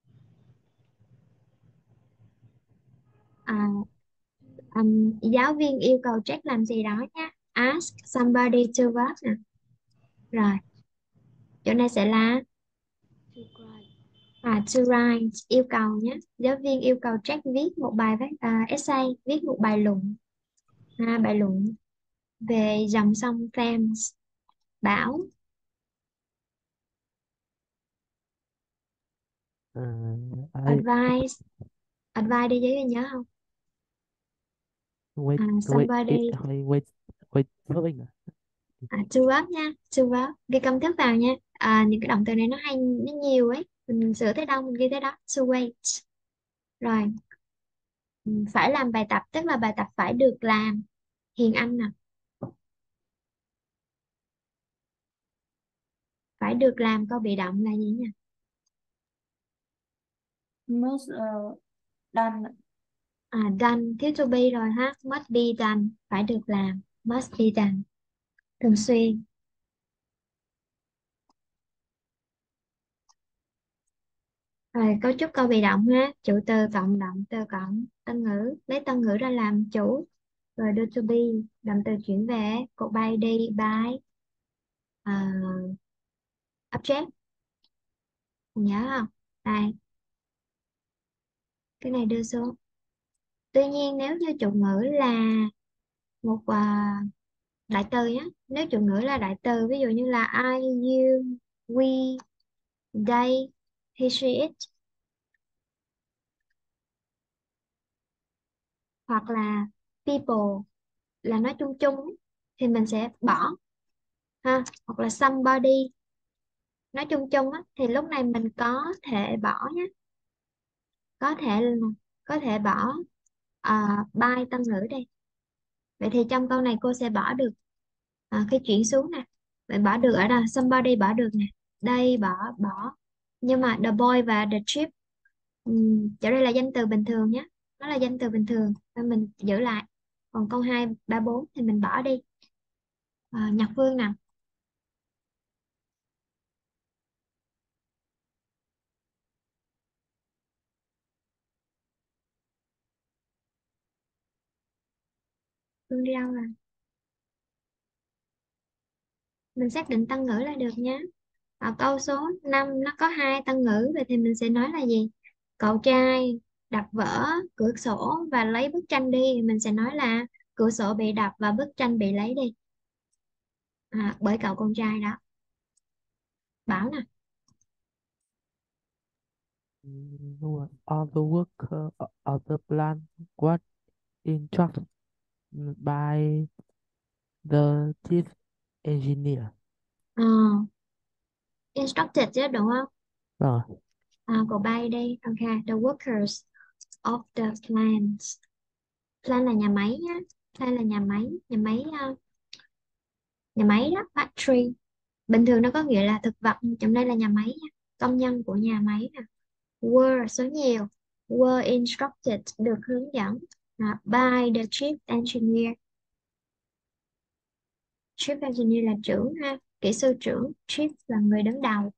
À, um, giáo viên yêu cầu Jack làm gì đó nhé. Ask somebody to work nè. Rồi, chỗ này sẽ là To write. à, to write, yêu cầu nhé. Giáo viên yêu cầu Jack viết một bài viết, à, essay, viết một bài luận, à, bài luận về dòng sông Thames, bão. Uh, I Advice, advice đi, giáo viên nhớ không? wait À, wait it, somebody, wait wait wait something. à, to work nha, to work. Ghi công thức vào nha. À, những cái động từ này nó hay, nó nhiều ấy. Mình sửa tới đâu mình ghi tới đó. To wait. Rồi, ừ, phải làm bài tập, tức là bài tập phải được làm. Hiền Anh nè, phải được làm câu bị động là gì nhỉ? Must uh, done. À, done, thiếu to be rồi ha. Must be done, phải được làm. Must be done, thường xuyên. Rồi, cấu trúc câu bị động ha. Chủ từ cộng động từ cộng tân ngữ, lấy tân ngữ ra làm chủ. Rồi đưa to be, động từ chuyển về, cột bay đi, by, à, object. Nhớ không? Đây, cái này đưa xuống. Tuy nhiên nếu như chủ ngữ là một à, đại từ nhé. Nếu chủ ngữ là đại từ, ví dụ như là I, you, we, they, he, she, it, hoặc là people là nói chung chung ấy, thì mình sẽ bỏ ha. Hoặc là somebody nói chung chung á, thì lúc này mình có thể bỏ nhé. Có thể có thể bỏ uh, by tân ngữ đây. Vậy thì trong câu này cô sẽ bỏ được à, cái chuyển xuống nè. Mình bỏ được ở đâu? Somebody bỏ được nè. Đây bỏ bỏ. Nhưng mà the boy và the trip, um, chỗ đây là danh từ bình thường nhé. Nó là danh từ bình thường nên mình giữ lại. Còn câu hai ba bốn thì mình bỏ đi. À, Nhật Phương nè. Phương đi đâu rồi? Mình xác định tân ngữ là được nhé. Ở câu số năm nó có hai tân ngữ, vậy thì mình sẽ nói là gì? Cậu trai đập vỡ cửa sổ và lấy bức tranh đi, thì mình sẽ nói là cửa sổ bị đập và bức tranh bị lấy đi. À, bởi cậu con trai đó. Bảo nè. Mm, all the work uh, of the plant was instructed by the chief engineer. Ờ, instructed chứ đúng không? Rồi, À, cậu bay đi. Ok, the workers of the plant. Plant là nhà máy nhá. Plant là nhà máy, nhà máy uh, nhà máy đó, factory. Bình thường nó có nghĩa là thực vật, trong đây là nhà máy nha. Công nhân của nhà máy nè. Were số nhiều. Were instructed được hướng dẫn à, by the chief engineer. Chief engineer là trưởng ha, kỹ sư trưởng. Chief là người đứng đầu.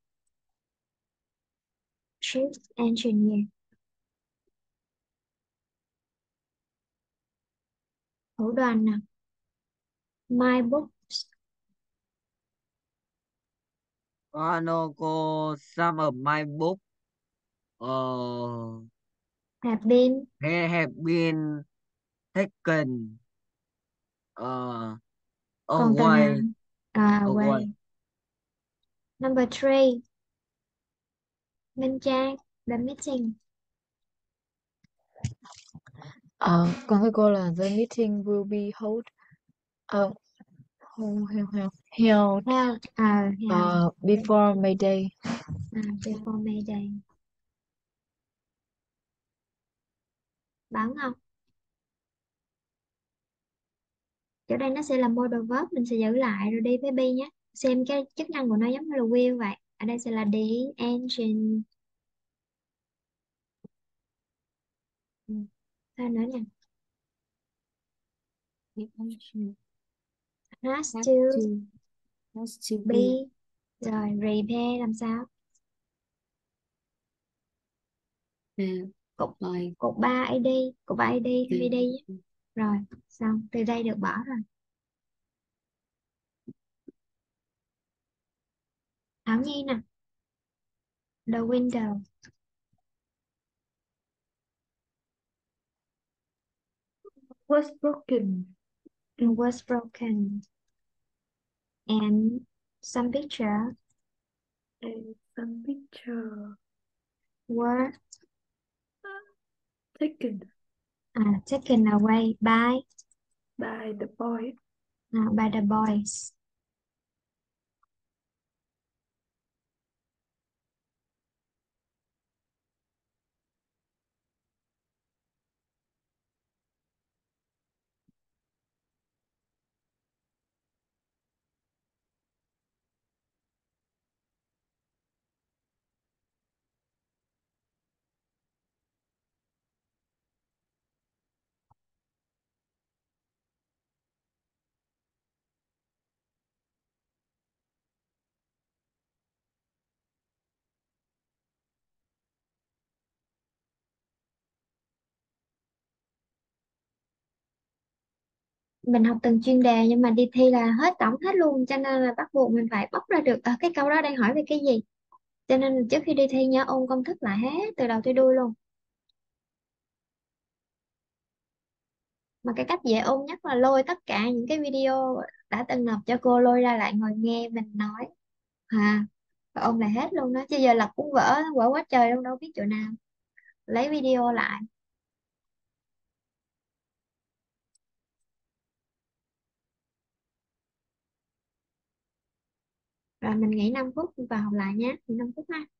Chief engineer. Thủ đoàn nè. My books Ano cô some of my book uh, have been have been taken uh, còn từ nào? away À, away. away. Number three. Minh Trang, the meeting. Ờ, còn cái cô là the meeting will be hold uh, hold, held, held, held Held, à, held. uh, before May Day. À, before May Day. Bắn không? Chỗ đây nó sẽ là modal verb, mình sẽ giữ lại rồi đi với be nhé. Xem cái chức năng của nó giống như là will vậy. Ở đây sẽ là the engine. Ừ. Sao nữa nè? The engine Has has to to has to be be. Rồi repair làm sao? À, Cột rồi. cột ba i đi, cột ba i đi Ừ. thêm i đi. Rồi, xong, từ đây được bỏ rồi. Thảo Nhi nè. The window Was broken. was broken and some picture And some picture were taken uh, taken away by by the boy. uh, by the boys. Mình học từng chuyên đề nhưng mà đi thi là hết tổng hết luôn, cho nên là bắt buộc mình phải bóc ra được ở cái câu đó đang hỏi về cái gì, cho nên trước khi đi thi nhớ ôn công thức lại hết từ đầu tới đuôi luôn. Mà cái cách dễ ôn nhất là lôi tất cả những cái video đã từng nộp cho cô, lôi ra lại ngồi nghe mình nói à, và ôn lại hết luôn đó, chứ giờ lật cuốn vở vở quá trời luôn đâu biết chỗ nào, lấy video lại. Rồi mình nghỉ năm phút và học lại nhé, nghỉ năm phút ha.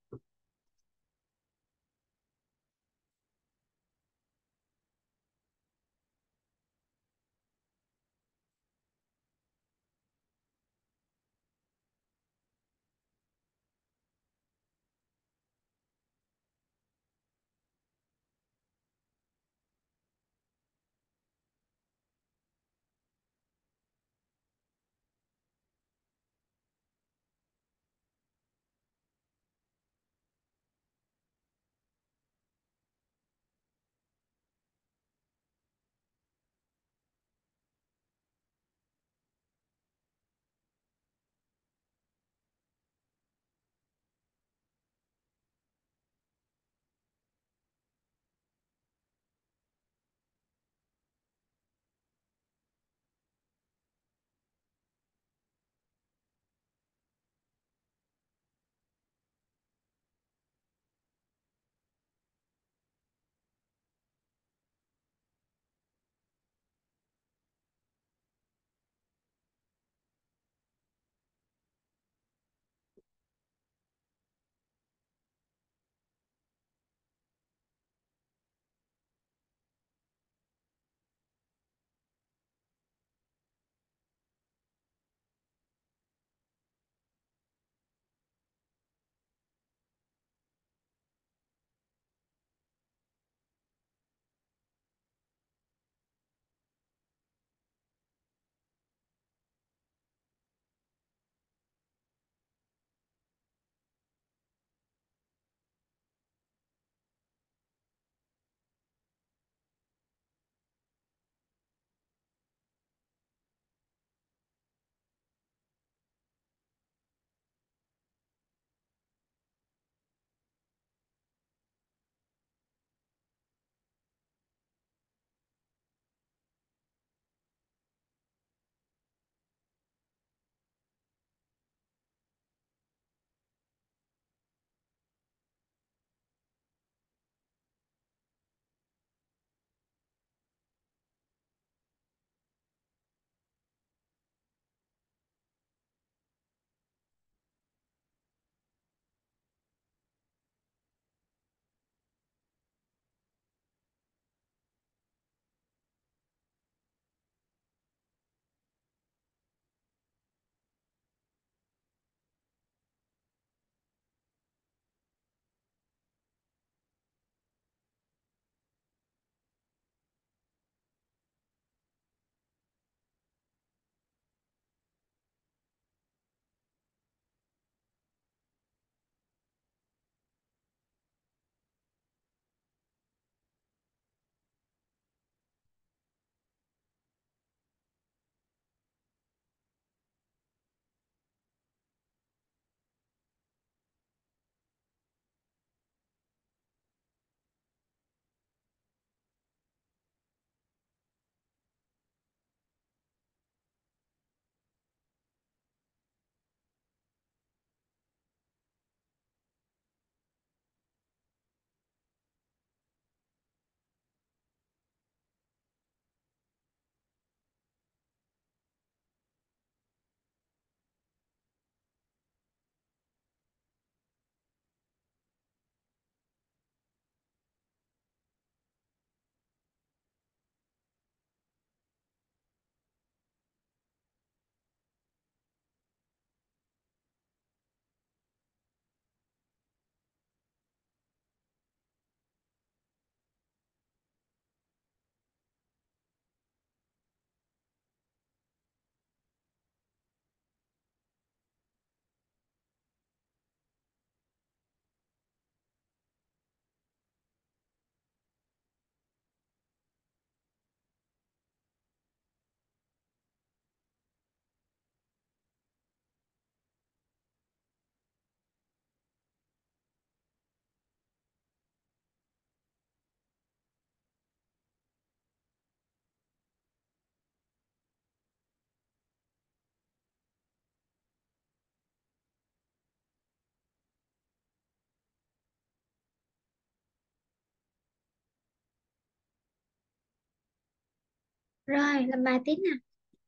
Rồi, làm bài tiếp nè.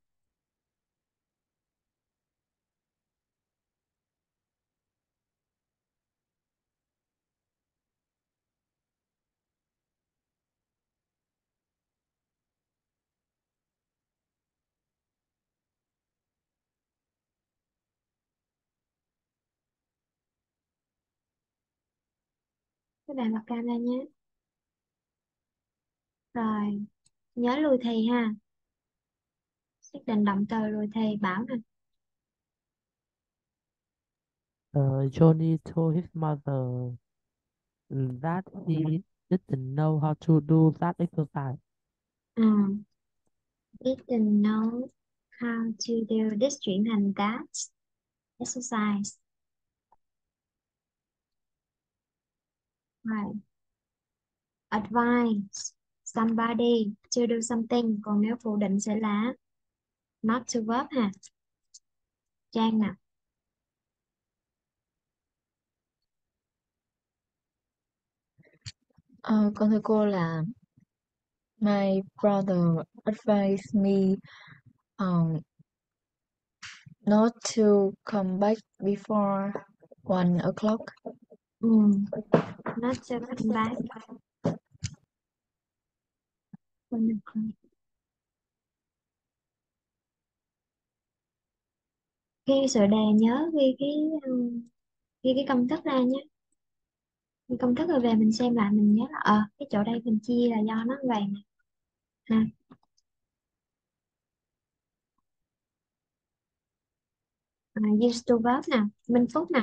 Các bạn bật cam ra nhé. Rồi, nhớ lùi thì ha. Xác định động từ lùi thì bảo nè. Uh, Johnny told his mother that he didn't know how to do that exercise. À, didn't know how to do this, chuyển thành that exercise. Right. Advise somebody to do something, còn nếu phủ định sẽ là not to verb ha. Trang nè. Ờ, con thưa cô là my brother advised me um, not to come back before one o'clock. Ừ. Not to come back. One o'clock. Khi sửa đề nhớ ghi cái um, ghi cái công thức ra nhé. Ghi công thức rồi về mình xem lại mình nhớ là ờ cái chỗ đây mình chia là do nó vậy nè. Ha. À, use to verb nè, Minh Phúc nè.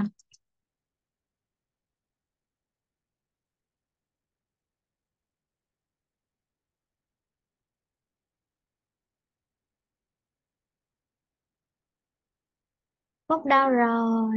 Phúc đâu rồi?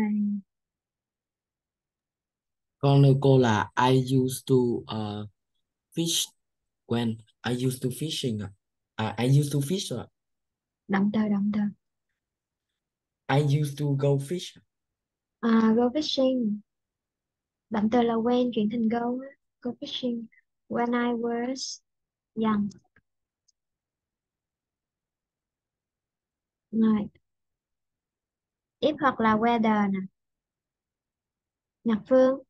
Con thưa cô là I used to uh, fish when I used to fishing ạ. À, I used to fish ạ. Động từ động từ. I used to go fish. À, go fishing. Động từ là when chuyển thành go á. Go fishing. When I was young. Rồi. If hoặc là whether nè. Nhật Phương.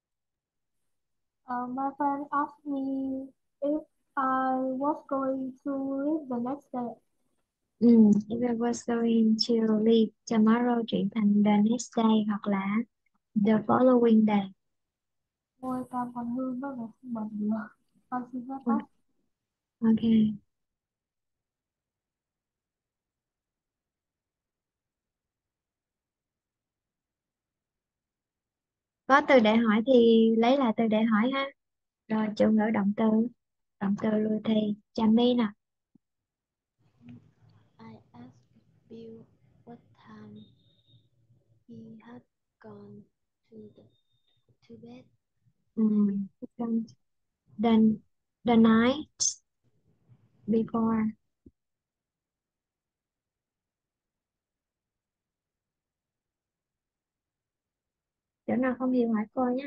Uh, my friend asked me if I was going to leave the next day. Ừ, if I was going to leave tomorrow chuyển thành the next day hoặc là the following day. Ôi, Cam còn Hương với một bệnh rồi. Con xin phép Ừ. tắt. Ok. Có từ để hỏi thì lấy lại từ để hỏi ha. Rồi chủ ngữ động từ. Động từ lùi thì. Trà My nè. I asked Bill what time he had gone to the to bed. Ừ. The, the night before. Chỗ nào không hiểu hỏi cô nhé.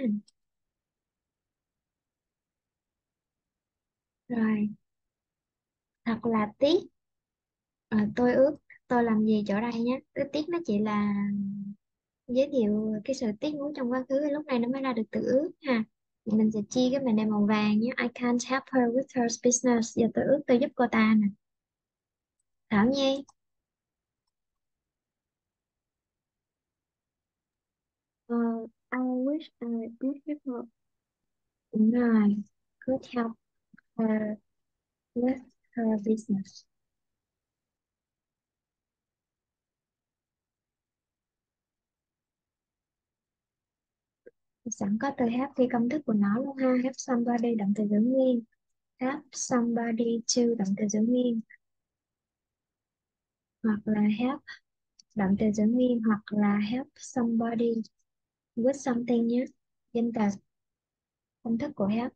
Rồi. Thật là tiếc. Ờ, tôi ước tôi làm gì chỗ đây nhé. Tôi tiếc nó chỉ là giới thiệu cái sự tiếc nuối trong quá khứ, lúc này nó mới ra được từ ước ha. Mình sẽ chia cái mệnh đề màu vàng nhé. I can't help her with her business. Giờ tôi ước tôi giúp cô ta nè. Thảo Nhi. Uh, I wish I did help her. Đúng rồi. Could help her with her business. Sẵn có từ help thì công thức của nó luôn ha. Help somebody động từ giữ nguyên. Help somebody to động từ giữ nguyên. Hoặc là help động từ giữ nguyên hoặc là help somebody with something nhé. Danh từ. Công thức của help.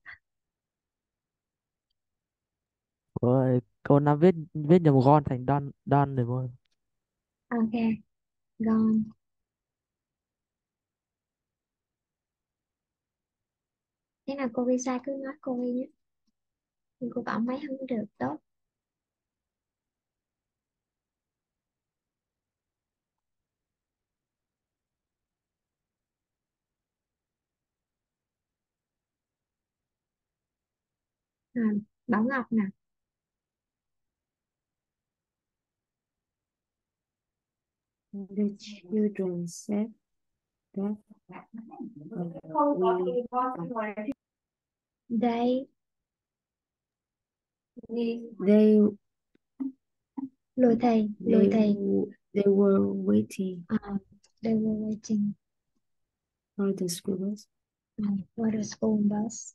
Ôi, cô Nam viết viết nhầm gone thành done done rồi mọi. Ok. Gone. Thế nào cô ghi sai cứ nói cô ghi nhé. Nhưng cô bảo mấy không được tốt. À, Bảo Ngọc nè. The children said that They they lùi thầy lùi they thầy they were waiting à, they were waiting for the school bus. uh, for the school bus.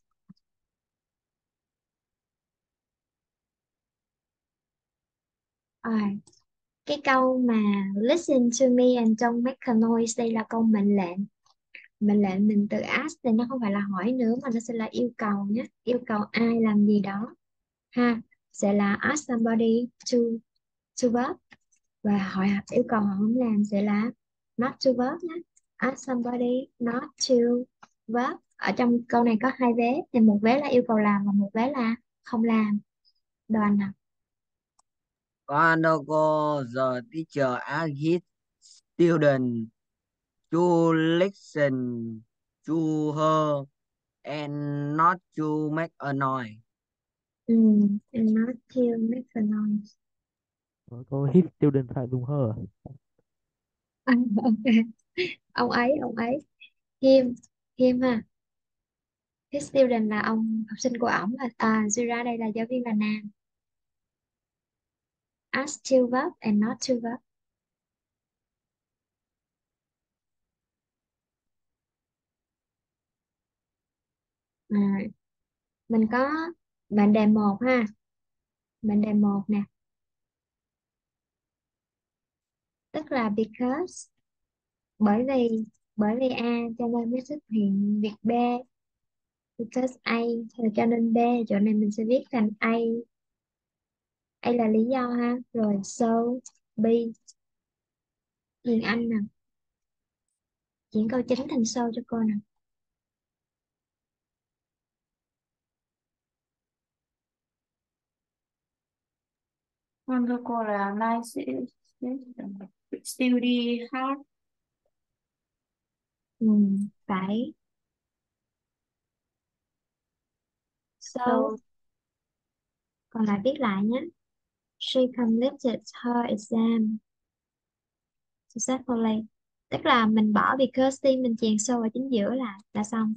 À, cái câu mà listen to me and don't make a noise, đây là câu mệnh lệnh. Mệnh lệnh mình từ ask thì nó không phải là hỏi nữa mà nó sẽ là yêu cầu nhé, yêu cầu ai làm gì đó ha, sẽ là ask somebody to to work, và hỏi yêu cầu họ không làm sẽ là not to work nhé. Ask somebody not to work. Ở trong câu này có hai vế thì một vế là yêu cầu làm và một vế là không làm. Đoàn nào? One ago, the teacher asked his student to listen to her and not to make a noise. Ừ, and not to make a noise. Rồi câu his student phải dùng her. À, ok, ông ấy ông ấy him him ha. His student là ông học sinh của ổng, là à, Zura đây là giáo viên là nam. Ask to verb and not to verb. À, mình có mệnh đề một ha, mệnh đề một nè, tức là because, bởi vì bởi vì A cho nên mới xuất hiện việc B, because A thì cho nên B, chỗ này mình sẽ viết thành A. A là lý do ha, rồi so B. Hiền Anh nè, chuyển câu chính thành so cho cô nè. Con thưa cô là nice study hard. Ừ, phải. So, So còn lại viết lại nhé. She completed her exam successfully. Tức là mình bỏ because đi, mình chèn so vào chính giữa lại là xong.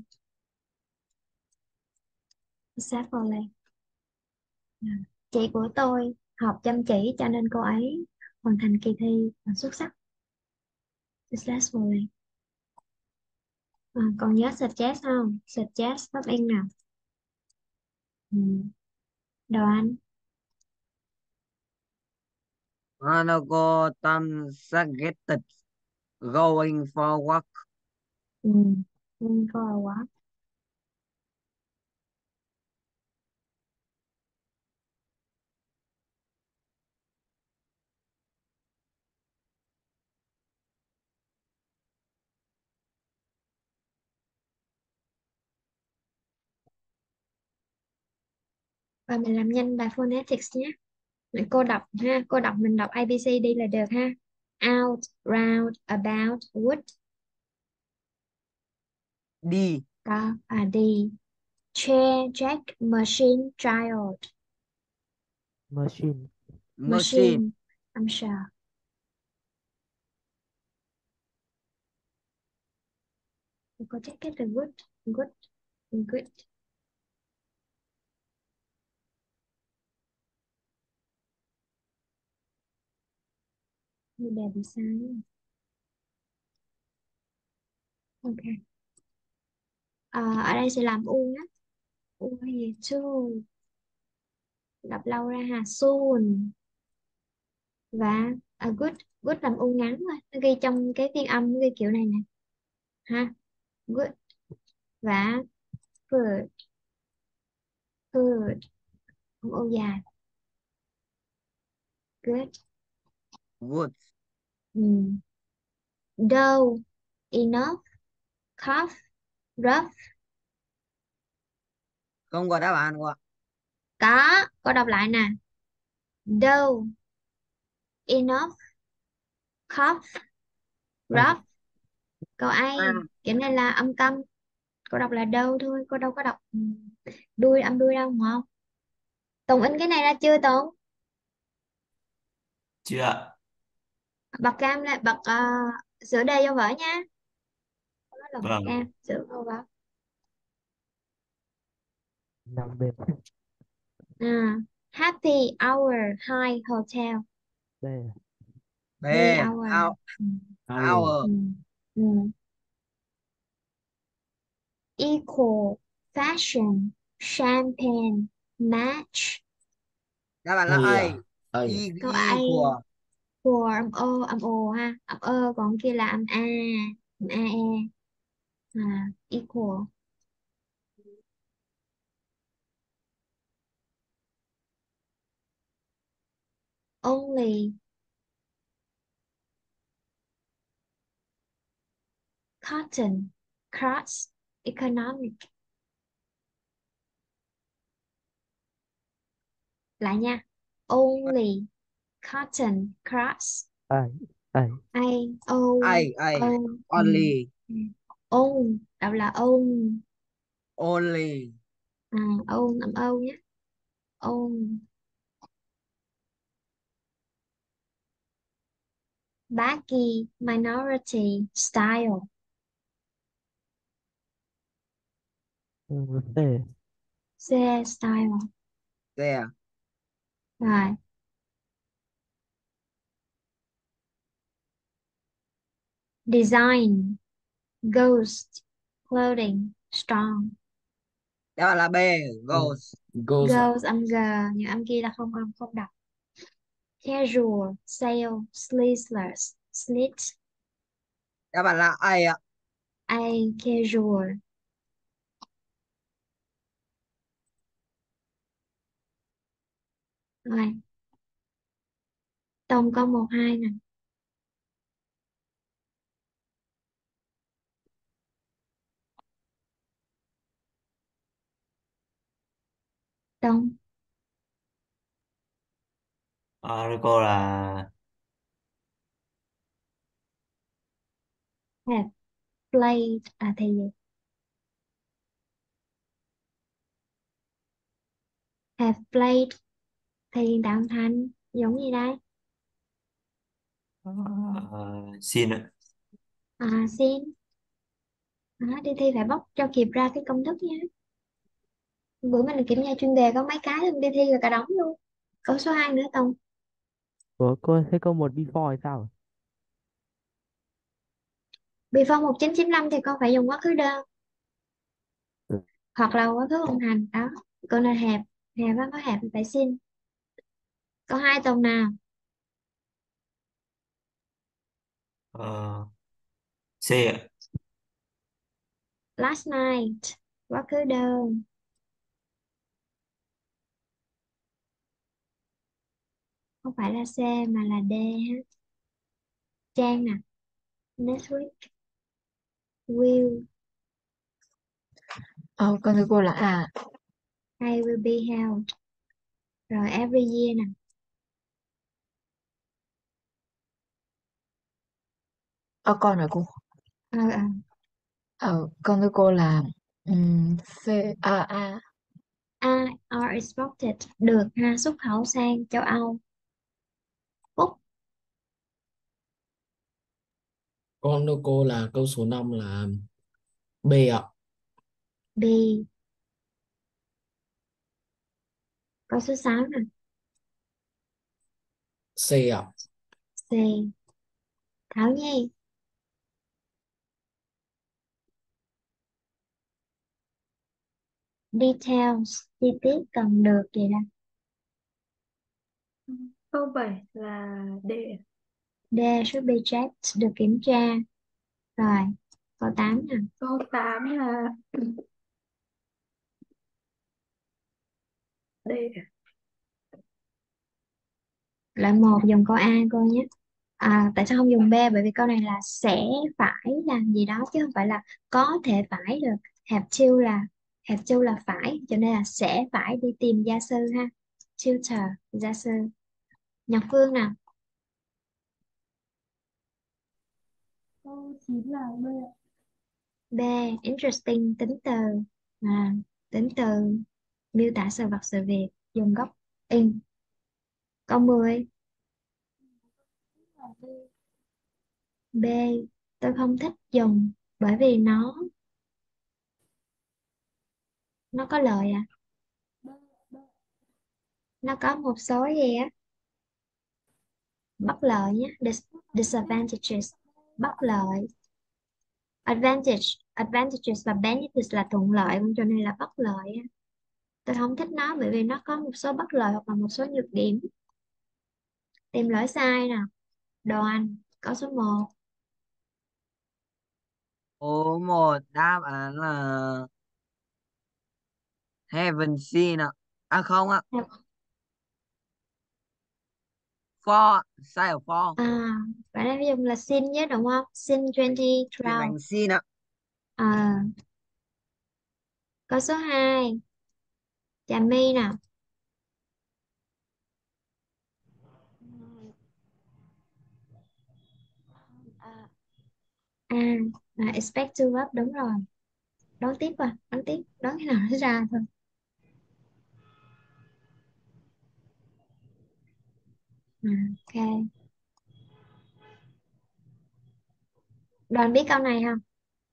Successfully. À, chị của tôi học chăm chỉ cho nên cô ấy hoàn thành kỳ thi và xuất sắc. Successfully. À, còn nhớ suggest không? Suggest phát âm nào? Ừ. Đồ anh. One ago, Tom suggested going for walk. Ừ. Ừ, câu là quá. Và mình làm nhanh bài phonetics nhé. Để cô đọc ha, cô đọc mình đọc a bê xê đi là được ha. Out, round, about, would. Đi, Có, à đi. Chair, jack, machine, child. Machine. machine, Machine, I'm sure. Cô check it là good, good, good. Như đề bị sai. Ok. À, ở đây sẽ làm u nhé. U hay gì? Soon. Đọc lâu ra ha. Soon. Và à, good. Good làm u ngắn thôi. Nó ghi trong cái phiên âm, nó ghi kiểu này nè. Ha. Good. Và good. Good. Không u dài. Good. wood, Ừ. Dough. Enough. Cough. Rough. không có đáp án của. Có. Cô đọc lại nè. Dough. Enough. Cough. Ờ, Rough. Câu A. À, Kiểu này là âm câm. Cô đọc là đâu thôi, cô đâu có đọc ừ, đuôi âm đuôi đâu, đúng không? Tùng in cái này ra chưa Tùng? Chưa ạ. Bật cam lại, bật ờ, sửa đề vô vở nha. Đó là bật Vâng. cam, sửa vô vở. Năm bên. À, Happy Hour High Hotel. B. B. B hour. Hour. Ừ. Hour. Hour. Ừ. Ừ. Equal Fashion Champagne Match. Đáp án là Hay A. à? A à? Y Câu A Y của của âm ô âm ồ ha, âm ơ, còn kia là âm a, âm a e. À, equal. Only cotton cross economic. Lại nha. Only cotton cross A. A. a o A. A. o. Ừ. Only. Ừ. Own, đọc là own. Only. À, own, âm âu nhé. Own. Baggy minority style. Ừ, C. C style. There. Rồi. Design ghost clothing strong. Đáp án là B. Ừ. Ghost. Ghost à? Ghost âm g, nhưng âm kia là không âm không đọc. Casual sale sleeveless slit. Đáp án là A ạ. A casual. Rồi. Tổng có một hai nè. Tổng Ờ, thưa cô là have played à thì gì? Have played thì tạo thành giống gì đây? uh, xin ạ. À xin. À, đi thi phải bóc cho kịp ra cái công thức nha. Bữa mình kiểm tra chuyên đề có mấy cái luôn, đi thi là cả đống luôn. Câu số hai nữa Tùng. Ủa cô thấy câu một before thì sao? Before một chín chín lăm thì con phải dùng quá khứ đơn Ừ. hoặc là quá khứ hoàn thành đó. Câu này hẹp, hẹp á, có hẹp thì phải xin. Câu hai Tùng nào. Ờ, C ạ. Last night quá khứ đơn. Không phải là C mà là D ha. Trang nè. Next week will Ờ, con thưa cô là A. I will be held. Rồi every year nè. Ờ, con hả cô? Ờ, ờ. Ờ, con thưa cô là ừm, C. À, A. A are exported được ha, xuất khẩu sang châu Âu. Úc. Con thưa cô là câu số năm là B ạ. B. Câu số sáu nè. C ạ. C. Thảo Nhi. Details chi tiết cần được vậy đó. Câu bảy là D. D should be checked được kiểm tra. Rồi câu tám nè. Câu tám là D. Loại một dùng câu A cô nhé. À, tại sao không dùng B? Bởi vì câu này là sẽ phải làm gì đó chứ không phải là có thể phải được. Have to là have to là phải, cho nên là sẽ phải đi tìm gia sư ha. Tutor, gia sư. Nhật Phương nè. Câu chín là B. B. Interesting tính từ. À, tính từ miêu tả sự vật sự việc dùng gốc in. Câu mười. B. Tôi không thích dùng bởi vì nó nó có lợi à? Nó có một số gì á bất lợi nhé. Dis disadvantages, bất lợi. Advantage, advantages và benefits là thuận lợi, còn chỗ này là bất lợi á. Tôi không thích nó bởi vì nó có một số bất lợi hoặc là một số nhược điểm. Tìm lỗi sai nào. Đoàn, câu số một. Số một đáp án là haven't seen ạ. À không ạ. For, sai ở for. À, bạn đang dùng là sin nhé đúng không? Sin Chuyển hai không một hai. thành seen ạ. À, câu số hai. Trà My nào. À, À, à expect to up đúng rồi. Đón tiếp à, đón tiếp, đón cái nào nó ra thôi. À, ok. Đoàn biết câu này không?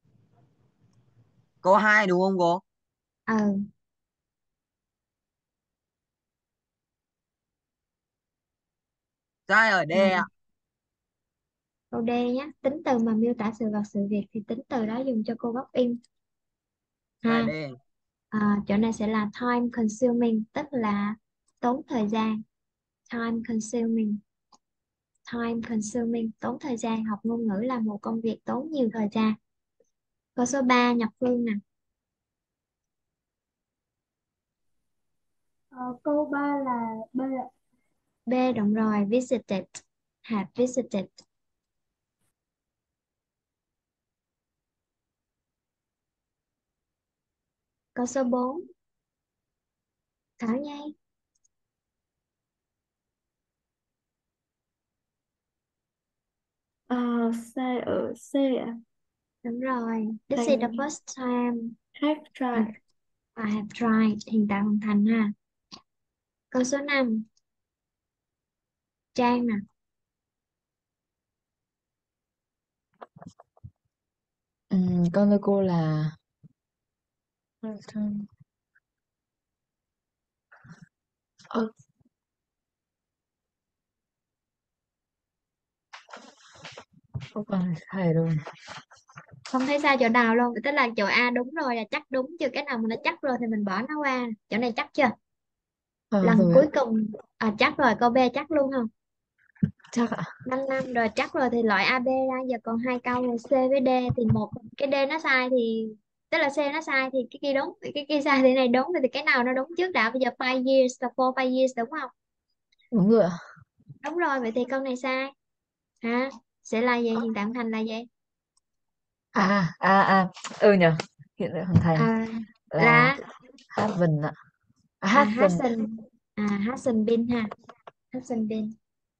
Câu hai đúng không cô? Ừ, Sai ở D rồi. ạ. Câu D nhé. Tính từ mà miêu tả sự vật sự việc thì tính từ đó dùng cho cô gốc in. Sai Ha. D. À, chỗ này sẽ là time consuming, tức là tốn thời gian. Time consuming. Time consuming, tốn thời gian. Học ngôn ngữ là một công việc tốn nhiều thời gian. Câu số ba, Nhật Phương nè. Ờ, câu ba là B ạ. B đúng rồi, visited. Have visited. Câu số bốn. Thảo Nhi. Ờ, sai ở C ạ. Đúng rồi. This is the Thành first time have I, tried. I have tried. Hiện tại hoàn thành ha. Câu số năm. Trang nè. Ừm, con thưa cô là Ơ, không còn thầy rồi. Không thấy sai chỗ nào luôn. Tức là chỗ A đúng rồi là chắc đúng chưa? Cái nào mà nó chắc rồi thì mình bỏ nó qua. Chỗ này chắc chưa? Ờ Lần rồi ạ. cuối cùng. À chắc rồi. Câu B chắc luôn không? Chắc ạ. Năm năm rồi chắc rồi thì loại A B ra. Giờ còn hai câu là C với D. Thì một cái D nó sai thì, tức là C nó sai thì cái kia đúng, cái kia sai thì cái này đúng, thì cái nào nó đúng trước đã? Bây giờ five years là four five years đúng không? Đúng rồi ạ. Đúng rồi, vậy thì câu này sai ha. Sẽ là gì? Hiện tại hoàn thành là gì? À à à ừ nhỉ. Hiện tại hoàn thành À, là là haven't ạ. À, à hasn't. hasn't. À hasn't been ha. Hasn't been.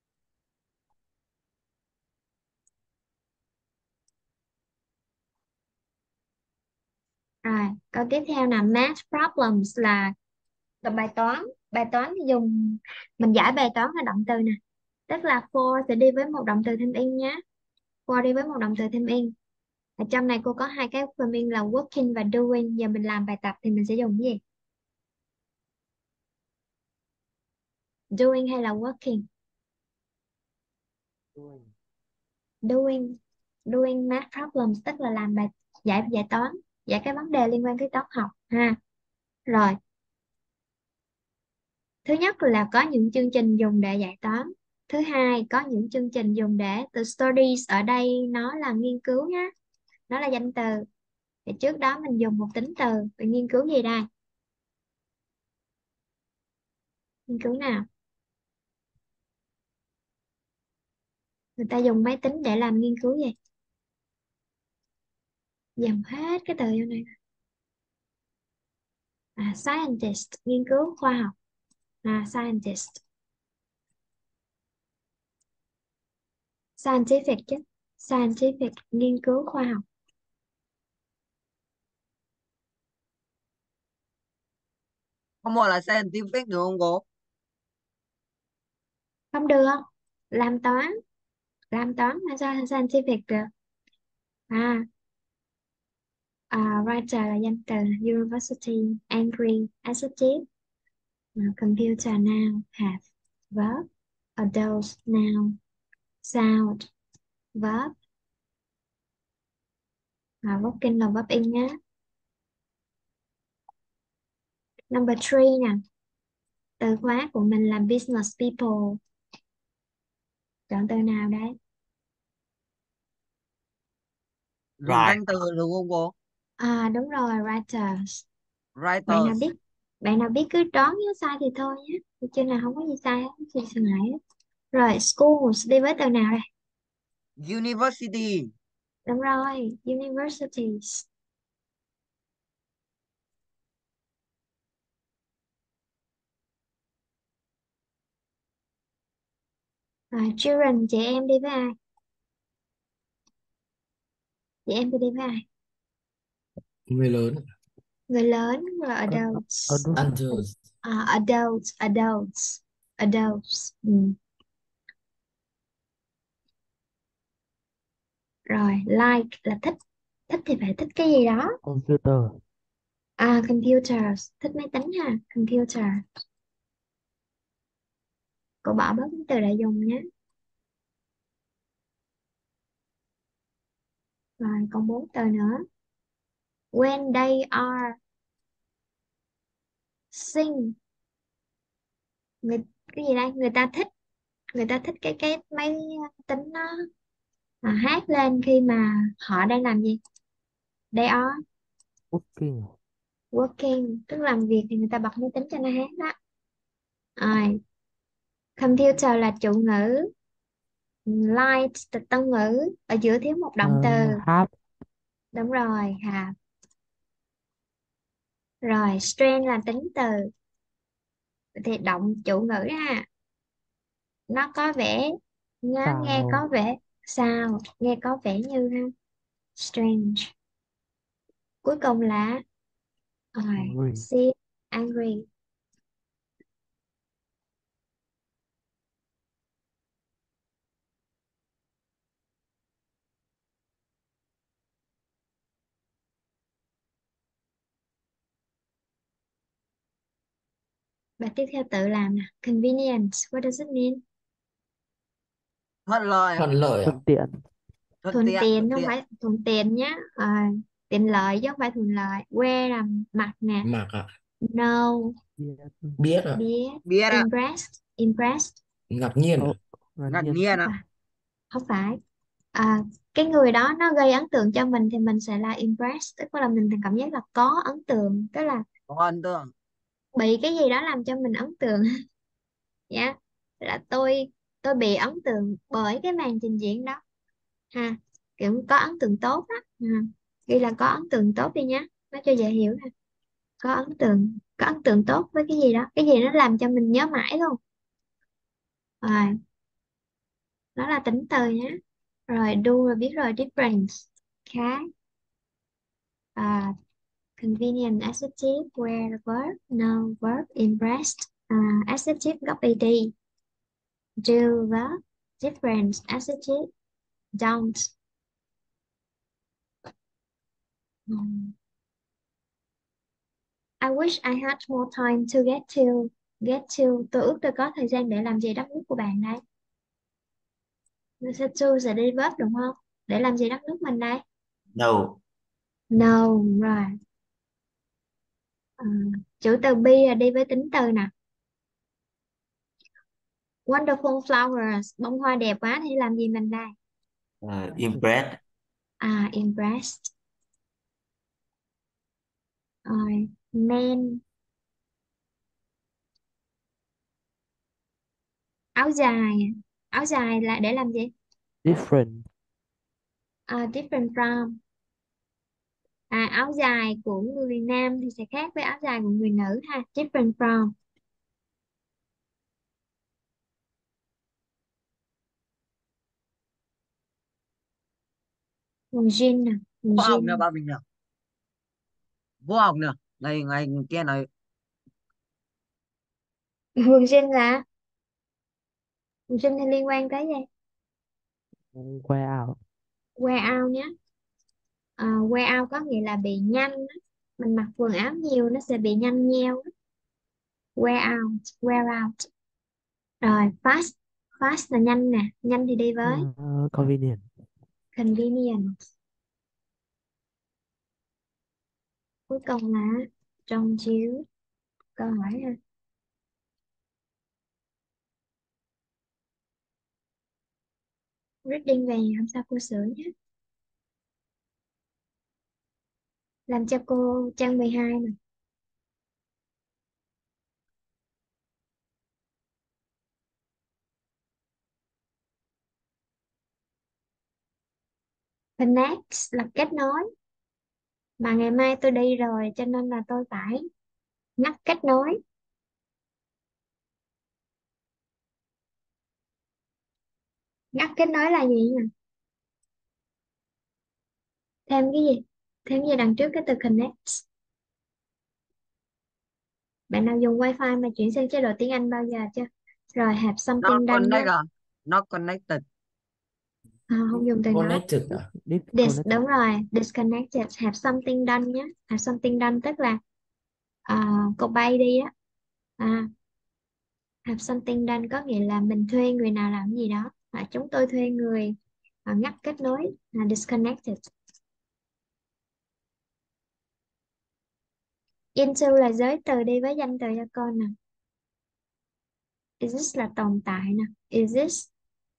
Rồi, câu tiếp theo là math problems là là bài toán. Bài toán thì dùng, mình giải bài toán là động từ nè. Tức là for sẽ đi với một động từ thêm in nhé. For đi với một động từ thêm in. Ở trong này cô có hai cái from in là working và doing. Giờ mình làm bài tập thì mình sẽ dùng cái gì? Doing hay là working? Doing. Doing math problems tức là làm bài, giải giải toán, giải cái vấn đề liên quan tới toán học ha. Rồi, thứ nhất là có những chương trình dùng để giải toán. Thứ hai, có những chương trình dùng để, từ studies ở đây nó là nghiên cứu nhá, nó là danh từ. Thì trước đó mình dùng một tính từ về nghiên cứu gì đây? Nghiên cứu nào? Người ta dùng máy tính để làm nghiên cứu gì? Dòng hết cái từ vô này. À, scientist, nghiên cứu khoa học. À, scientist. Scientific chứ. Scientific, nghiên cứu khoa học. Câu một là scientific đúng không cô? Không được. Làm toán. Làm toán mà sao scientific được? À, à writer là danh từ. University, angry, adjective. À, computer, noun, have, verb. Adult, noun, sound, verb. À, working là verb in nhá. Number three nè. Từ khóa của mình là business people. Chọn từ nào đấy? Dùng Right. danh từ đúng không cô? À đúng rồi, writers. Bạn nào Writers. biết, bạn nào biết cứ đoán, nếu sai thì thôi nhé. Trên này không có gì sai hết, không gì sai hết. Rồi, schools đi với từ nào đây? University. Đúng rồi, universities. Rồi, children, chị em đi với ai? Chị em thì đi với ai? Người lớn. Người lớn, rồi Ad- adults. adult. Adults. À, adults, adults, adults. Ừ. Rồi, like là thích. Thích thì phải thích cái gì đó. Computer. À, computers, thích máy tính ha, computer. Cô bỏ bớt cái từ đại dùng nhé. Rồi, còn bốn từ nữa. When they are sing. Người, cái gì đây? Người ta thích. Người ta thích cái cái máy tính nó mà hát lên khi mà họ đang làm gì? They are Working. working. Tức làm việc thì người ta bật máy tính cho nó hát đó. Rồi, computer là chủ ngữ. Light là tân ngữ. Ở giữa thiếu một động từ. Uh, have. Đúng rồi, have. Rồi, strength là tính từ. Thì động chủ ngữ ha. Nó có vẻ, nó nghe Sound. có vẻ sao, nghe có vẻ như ha. Strange. Cuối cùng là rồi, Angry. see, angry. Bài tiếp theo tự làm nè. Convenient, what does it mean? Thuận lợi. Thuận lợi à? Thuận tiện. Thuận Thuận tiện. tiện, Thuận không tiện. phải thuận tiện nhá. À, tiện lợi chứ không phải thuận lợi. Wear là mặc nè. Mặc à? No, Biết. Biết à? biết. Biết ạ. Impressed, impressed. Ngạc nhiên à? Oh, ngạc Ngạc nhiên. nhiên Không ạ. phải. Không phải. À, cái người đó nó gây ấn tượng cho mình thì mình sẽ là impressed, tức là mình cảm giác là có ấn tượng, tức là Có ấn tượng. bị cái gì đó làm cho mình ấn tượng. Dạ, là tôi tôi bị ấn tượng bởi cái màn trình diễn đó ha, kiểu có ấn tượng tốt đó ha. Ghi là có ấn tượng tốt đi nhá, nói cho dễ hiểu nè. Có ấn tượng, có ấn tượng tốt với cái gì đó, cái gì nó làm cho mình nhớ mãi luôn. Rồi, đó là tính từ nhé. Rồi do rồi biết rồi, difference, khác. À, convenient, adjective, where verb, no verb, impressed, à, adjective gốc ed, do verb, difference, adjective, don't. Hmm. I wish I had more time to get to get to. Tôi ước tôi có thời gian để làm gì đất nước của bạn đây? Tôi sẽ to sẽ đi verb đúng không? Để làm gì đất nước mình đây? No. No, rồi. Ờ, chữ từ be là đi với tính từ nè. Wonderful flowers, bông hoa đẹp quá thì làm gì mình đây? Uh, impressed. À, impressed. Rồi, men, áo dài. Áo dài là để làm gì? Different. À, different from. À, áo dài của người nam thì sẽ khác với áo dài của người nữ ha. Different from. Quần jean nè. Quần Vô học nè jean. bà mình nè. Vô học nè. Ngày ngày kia nói Quần jean là Trinh thì liên quan tới gì? Wear out. Wear out nhé. À, wear out có nghĩa là bị nhanh á. Mình mặc quần áo nhiều nó sẽ bị nhanh nheo á. Wear out, wear out. Rồi fast, fast là nhanh nè, nhanh thì đi với Uh, convenient. convenient. Cuối cùng là trong chiếu câu hỏi ha. Reading về hôm sau cô sửa nhé. Làm cho cô trang mười hai nè. Connect là kết nối. Mà ngày mai tôi đi rồi cho nên là tôi phải ngắt kết nối. Ngắt kết nối là gì nhỉ? Thêm cái gì? Thêm gì đằng trước cái từ connect? Bạn nào dùng wifi mà chuyển sang chế độ tiếng Anh bao giờ chưa? Rồi have Not something done nhé. connect à? Not connected. À, không dùng từ đó. Connected à? Dis, Disconnected. đúng rồi, disconnected, have something done nhé. Have something done tức là uh, cậu bay đi á. À, have something done có nghĩa là mình thuê người nào làm gì đó. À, chúng tôi thuê người à, ngắt kết nối là disconnected. Into là giới từ, đi với danh từ cho con nè. Exist là tồn tại nè. Exist,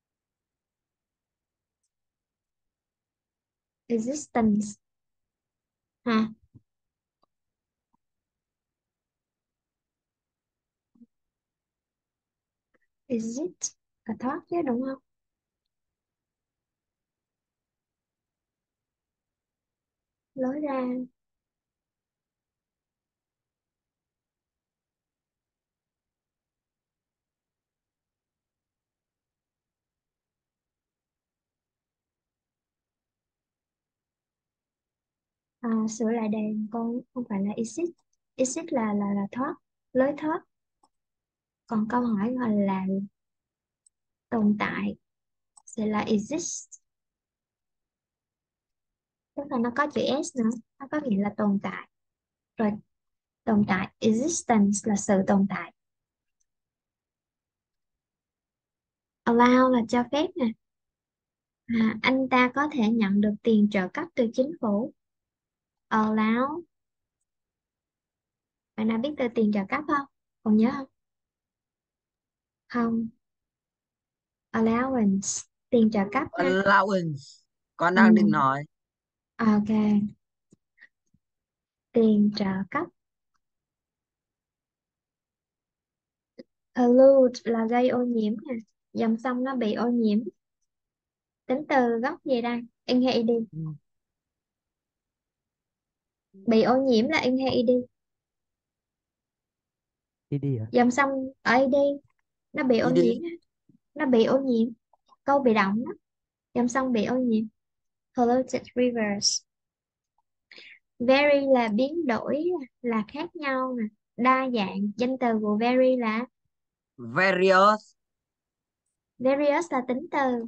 existence. Ha, exist là thoát chứ đúng không? Lối ra. À, sửa lại đề con, không phải là exist. Exist là là là thoát, lối thoát. Còn câu hỏi gọi là tồn tại sẽ là exist, tức là nó có chữ S nữa, nó có nghĩa là tồn tại. Rồi tồn tại, existence là sự tồn tại. Allow là cho phép nè. À, anh ta có thể nhận được tiền trợ cấp từ chính phủ. Allow, bạn nào biết từ tiền trợ cấp không? Còn nhớ không? Không. Allowance, tiền trợ cấp ha. Allowance. Con Ừ. đang định nói. Ok, tiền trợ cấp. Pollute là gây ô nhiễm nè. Dòng sông nó bị ô nhiễm. Tính từ gốc gì đây? In hay ed? Ừ. Bị ô nhiễm là in hay ed? Đi đi à? Dòng sông ở ed nó bị ô Đi đi. nhiễm á. Nó bị ô nhiễm. Câu bị động đó. Dòng sông bị ô nhiễm. Polluted rivers. Vary là biến đổi, là khác nhau nè. Đa dạng. Danh từ của vary là Various. various là tính từ.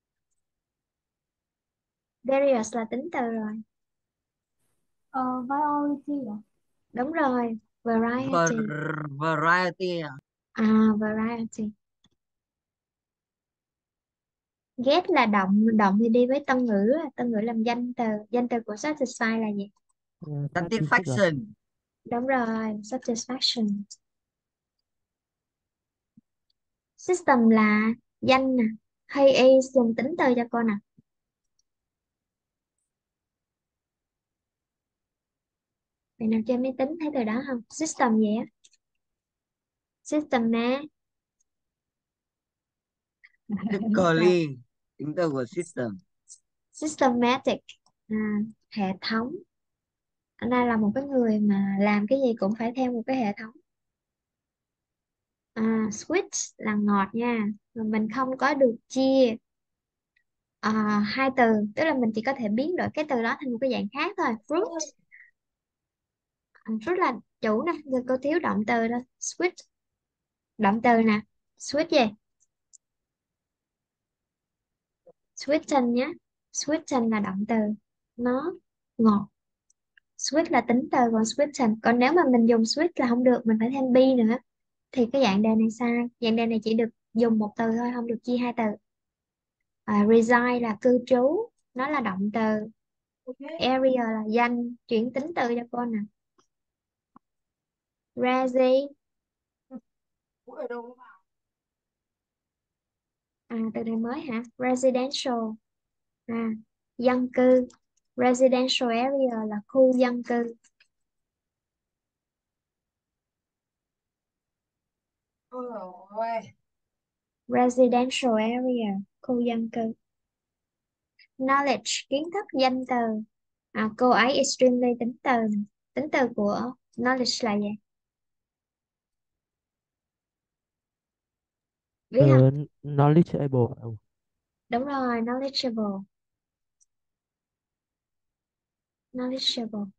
Various là tính từ rồi. Ờ, variety à? Đúng rồi. Variety. Var- variety à? À, variety. Get là động, động thì đi với tân ngữ, tân ngữ làm danh từ. Danh từ của satisfy là gì? Uh, Satisfaction. Đúng rồi, satisfaction. System là danh nè. Hay is dùng tính từ cho con nè. Bạn nào chơi máy tính thấy từ đó không? System gì á? System nè. Typically. Tính từ của system. Systematic. À, hệ thống. Anh đây là một cái người mà làm cái gì cũng phải theo một cái hệ thống. À, sweet là ngọt nha. Mà mình không có được chia à, hai từ, tức là mình chỉ có thể biến đổi cái từ đó thành một cái dạng khác thôi. Fruit, à, fruit là chủ nè, giờ cô thiếu động từ đó. Sweet, động từ nè. Sweet gì? Sweeten nhé. Sweeten là động từ, nó ngọt. Sweet là tính từ, còn sweeten. Còn nếu mà mình dùng sweet là không được, mình phải thêm be nữa. Thì cái dạng đề này sai. Dạng đề này chỉ được dùng một từ thôi, không được chia hai từ. À, reside là cư trú, nó là động từ. Area là danh, chuyển tính từ cho con nè. Resi, à từ này mới hả? Residential, à dân cư. Residential area là khu dân cư. Residential area, khu dân cư. Knowledge, kiến thức, danh từ. À, cô ấy extremely, tính từ. Tính từ của knowledge là gì? Viết không? Uh, knowledgeable. Ừ. Đúng rồi, knowledgeable. Knowledgeable.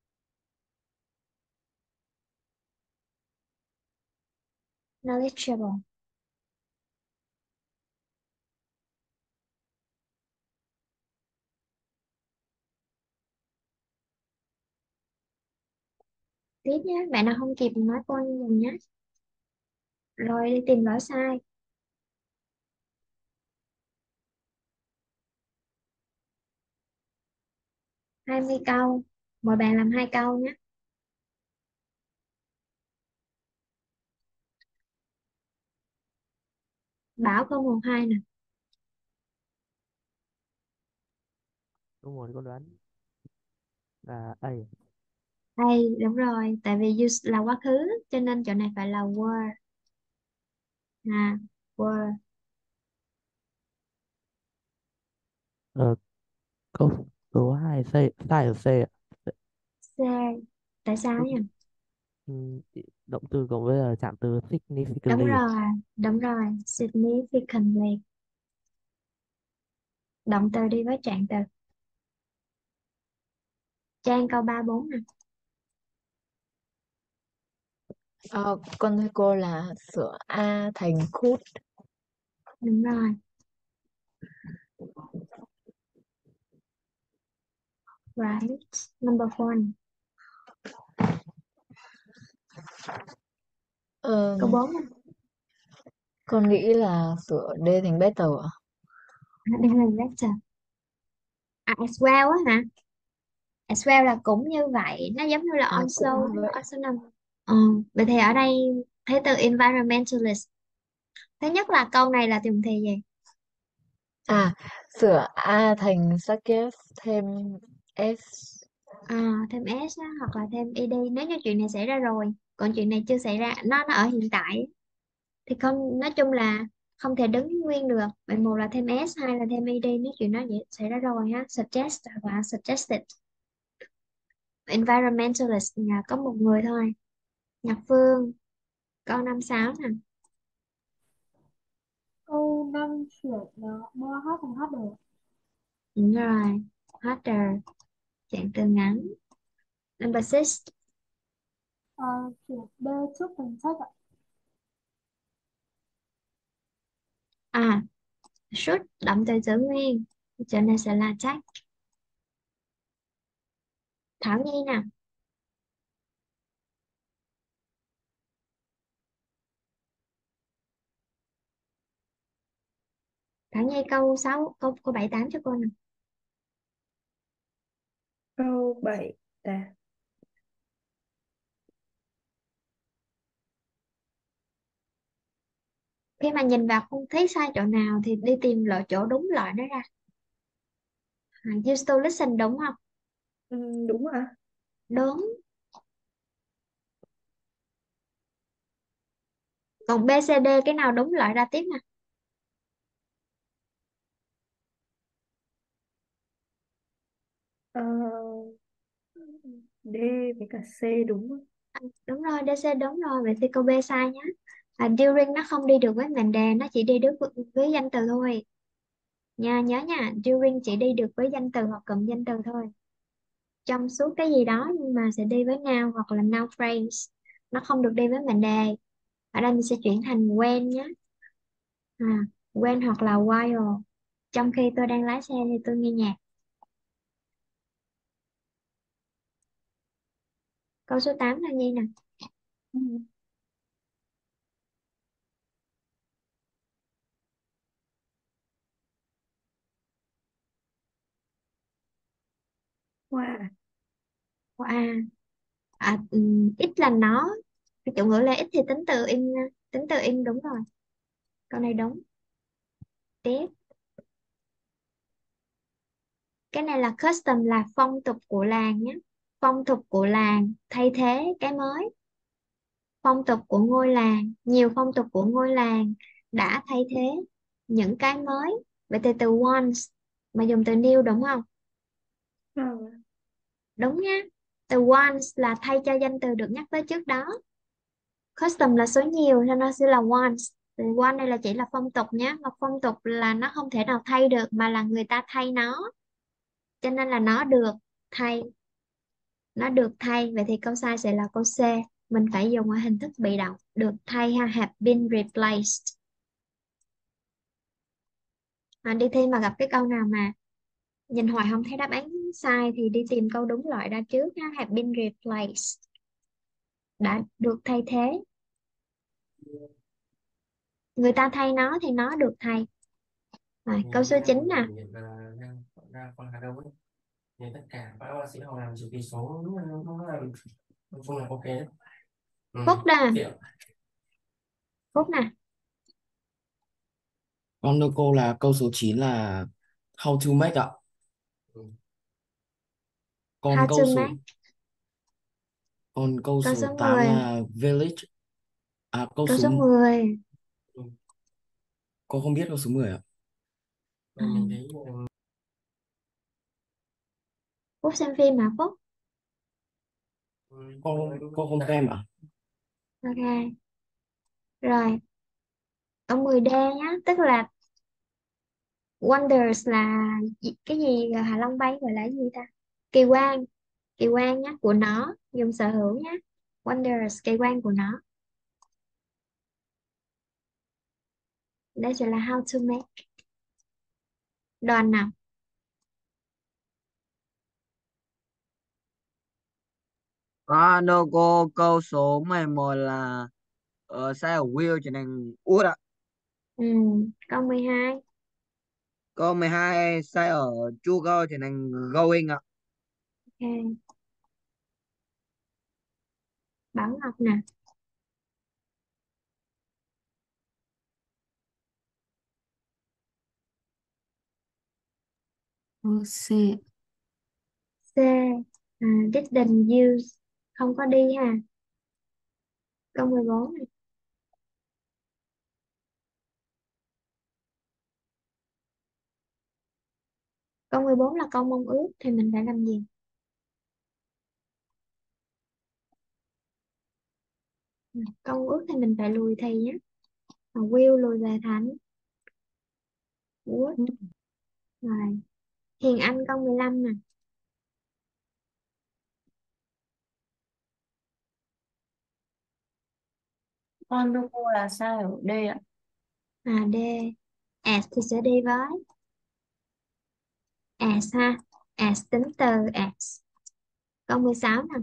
Knowledgeable. Tiếp nhé, bạn nào không kịp nói cô dùm nhé. Rồi đi tìm lỗi sai. Hai mươi câu. Mỗi bạn làm hai câu nhé. Bảo câu một hai nè. Đúng rồi, con đoán là A. Đây, đúng rồi. Tại vì use là quá khứ, cho nên chỗ này phải là were. À, were. Ờ, câu số hai sai sai ở C ạ. C. Tại sao nhỉ? Ừm, động từ cộng với là trạng từ Đúng significantly. rồi, đúng rồi. Significantly. Động từ đi với trạng từ. Trang câu ba bốn nè. Ờ, con thưa cô là sửa A thành could. Đúng rồi. Right. Number four. Ờ, Câu bốn nè. con nghĩ là sửa D thành better ạ. Đây là better. À, as well á hả? As well là cũng như vậy. Nó giống như là À, also. cũng như vậy. Also nằm. Ờ, vậy thì ở đây thấy từ environmentalist. Thứ nhất là câu này là dùng thì gì? À, sửa A thành suggest thêm S. À, thêm s á, hoặc là thêm ed nếu như chuyện này xảy ra rồi. Còn chuyện này chưa xảy ra, nó nó ở hiện tại. Thì không, nói chung là không thể đứng nguyên được. Vậy một là thêm s, hai là thêm ed nếu chuyện đó vậy xảy ra rồi ha. Suggest và suggested. Environmentalist là có một người thôi. Nhật Phương, câu năm sáu nè. Câu năm chuyển nó mua hát thành hát được. Đúng rồi. Harder, trạng từ ngắn. Number six. À, chuyển B trước thành sách ạ. À, should, động từ giữ nguyên. Cho nên sẽ là check. Thảo Nhi nè. Thảo Nhi câu sáu, câu câu bảy tám cho cô nè. Câu bảy là Khi mà nhìn vào không thấy sai chỗ nào thì đi tìm loại chỗ đúng loại nó ra. À, used to listen đúng không? ừ, đúng ạ. Đúng. Còn B, C, D cái nào đúng loại ra tiếp nè. Ờ, D với cả C đúng ạ. À, đúng rồi, D, C đúng rồi. Vậy thì câu B sai nhé. À, during nó không đi được với mệnh đề, nó chỉ đi được với, với danh từ thôi. Nha, nhớ nha, during chỉ đi được với danh từ hoặc cụm danh từ thôi. Trong suốt cái gì đó nhưng mà sẽ đi với noun hoặc là noun phrase. Nó không được đi với mệnh đề. Ở đây mình sẽ chuyển thành when nhé. À, when hoặc là while. Trong khi tôi đang lái xe thì tôi nghe nhạc. Câu số tám là Nhi nè. Ừ. Wow. Wow. À, ừm, ít là nó. Cái chủ ngữ là ít thì tính từ in, tính từ in đúng rồi. Câu này đúng. Tiếp. Cái này là custom, là phong tục của làng nhé. Phong tục của làng thay thế cái mới. Phong tục của ngôi làng, nhiều phong tục của ngôi làng đã thay thế những cái mới. Vậy thì từ once mà dùng từ new đúng không? Rồi. Đúng nhá. Từ once là thay cho danh từ được nhắc tới trước đó. Custom là số nhiều cho nó sẽ là once. Từ one này là chỉ là phong tục nhé. Mà phong tục là nó không thể nào thay được, mà là người ta thay nó. Cho nên là nó được thay. Nó được thay. Vậy thì câu sai sẽ là câu C. Mình phải dùng ở hình thức bị động. Được thay ha, have been replaced. À, đi thi mà gặp cái câu nào mà nhìn hoài không thấy đáp án sai thì đi tìm câu đúng loại ra trước ha. Have been replaced. Đã được thay thế. Người ta thay nó thì nó được thay. Rồi, câu số chín nè. Ra con Hà Đông ấy, thì tất cả các bác sĩ họ làm chữ ký số nó nó làm nói chung là ok đấy. Ừ. Phúc nè. Thì Phúc nè. con đưa cô là câu số chín là how to make ạ. Ừ. Còn How câu to số make. còn câu Câu số số tám mười. là village. À câu Câu số số mười. ừ. Cô không biết câu số mười ạ. À, Mình thấy Phúc xem phim mà Phúc. cô cô không xem ạ. Ok. Rồi. Câu mười D nhá. Tức là wonders là gì- cái gì Hạ Long Bay gọi là cái gì ta? Kỳ quan. Kỳ quan nhá. Của nó. Dùng sở hữu nhá. Wonders, kỳ quan của nó. Đây sẽ là how to make. Đoàn nào? Con đưa cô câu số mười một là ở sai ở will trở thành út ạ. Ừ. Câu mười hai. Câu mười hai sai ở to go trở thành going ạ. Ok. Bảo Ngọc nè. Câu C. C. À, didn't use. Không có đi ha. Câu mười bốn này. Câu mười bốn là câu mong ước thì mình phải làm gì? Ừ, câu mong ước thì mình phải lùi thì nhé. Mà will lùi về thành would. Ừ. Rồi. Hiền Anh câu mười lăm nè. Con đưa cô là sai ở D ạ. À, D. As thì sẽ đi với as ha. As tính từ as. Câu mười sáu nè.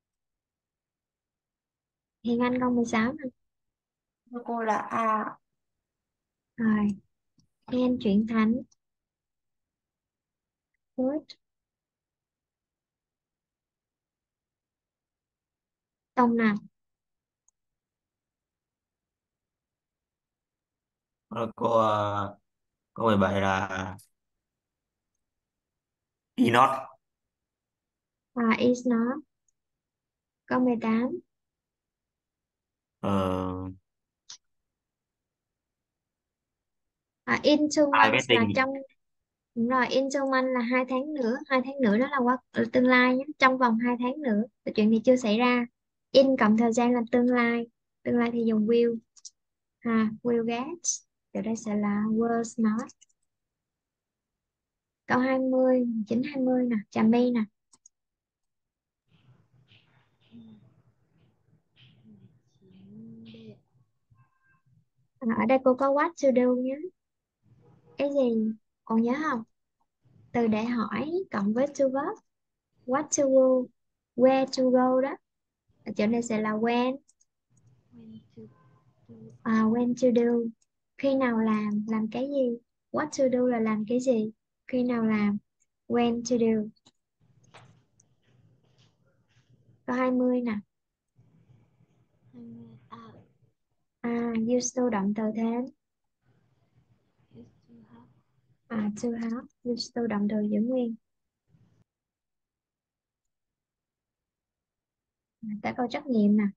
Hiền Anh câu mười sáu nè. Đưa cô là A. Rồi. Hiền chuyển thành would. Tông nè. Rồi cô ờ, câu mười bảy là Enoch. À, is nó. Câu mười tám. Ờ, À, in two ai biết months là tình trong. Đúng rồi, in two months là hai tháng nữa. Hai tháng nữa đó là quá là tương lai nhé. Trong vòng hai tháng nữa. Và chuyện thì chưa xảy ra. In cộng thời gian là tương lai. Tương lai thì dùng will. À, will get. Từ đây sẽ là was not. Câu hai mươi, chín hai mươi nè. Trà My nè. À, ở đây cô có what to do nhé. Cái gì Còn nhớ không? Từ để hỏi cộng với to verb. What to go, where to go đó. Ở chỗ này sẽ là when. When to do. À, when to do. Khi nào làm, làm cái gì? What to do là làm cái gì? Khi nào làm. When to do. Câu hai mươi nè. hai mươi. À, À, use to động từ thế. used to have. À, to have. Use to động từ giữ nguyên. Tới câu trắc nghiệm nè.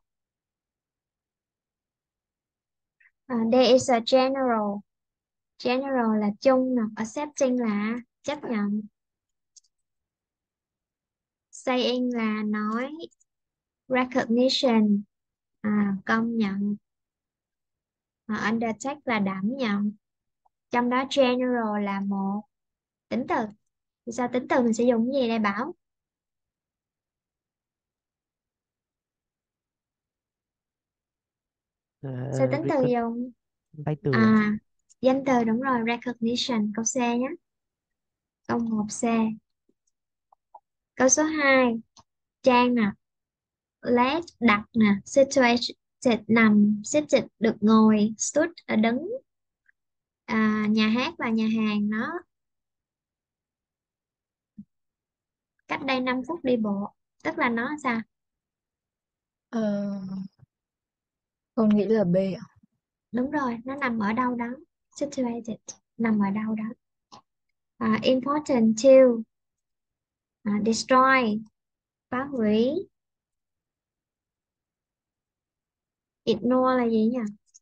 À, there is a general. General là chung nè. Accepting là chấp nhận. Saying là nói. Recognition à, công nhận. À, undertake là đảm nhận. Trong đó general là một tính từ. Thì sao tính từ mình sẽ dùng cái gì đây Bảo? Sao tính từ Recog dùng? tay từ à? À, danh từ đúng rồi, recognition. Câu C nhé. Câu một C. Câu số hai. Trang nè. Let đặt nè. Situation sit nằm. Seated được ngồi. Stood là đứng. À, nhà hát và nhà hàng nó cách đây năm phút đi bộ. Tức là nó sao? Ờ, con nghĩ là B ạ. Đúng rồi, nó nằm ở đâu đó. Situated, nằm ở đâu đó. À, important to. À, destroy, phá hủy. Ignore là gì nhỉ?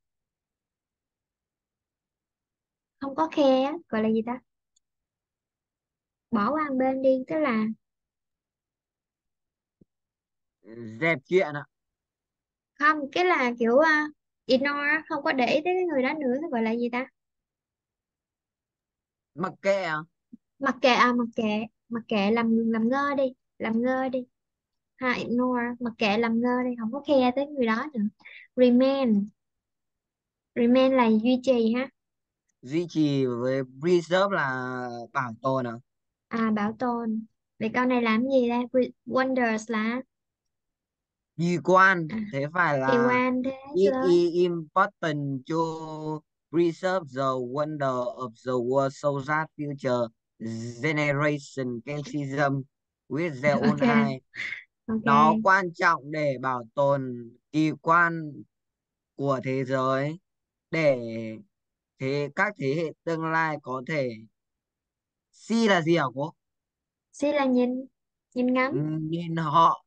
Không có khe á, gọi là gì ta? Bỏ qua một bên đi, tức là Dẹp chuyện ạ. không, cái là kiểu uh, ignore á, không có để ý tới cái người đó nữa, thì gọi là gì ta? Mặc kệ à? Mặc kệ à, mặc kệ, mặc kệ làm làm ngơ đi, làm ngơ đi. Ha, ignore, mặc kệ làm ngơ đi, không có khe tới người đó nữa. Remain, remain là duy trì ha. Duy trì với preserve là bảo tồn à? À, bảo tồn. Vậy câu này làm gì đây? Re- Wonders là Kỳ quan, à, thế phải kỳ là quan thế it giới. is important to preserve the wonder of the world so that future generation can see them with their own Ok, eyes. Nó ok. quan trọng để bảo tồn kỳ quan của thế giới, để thế các thế hệ tương lai có thể see là gì hả cô? See là nhìn, nhìn ngắm. Nhìn họ.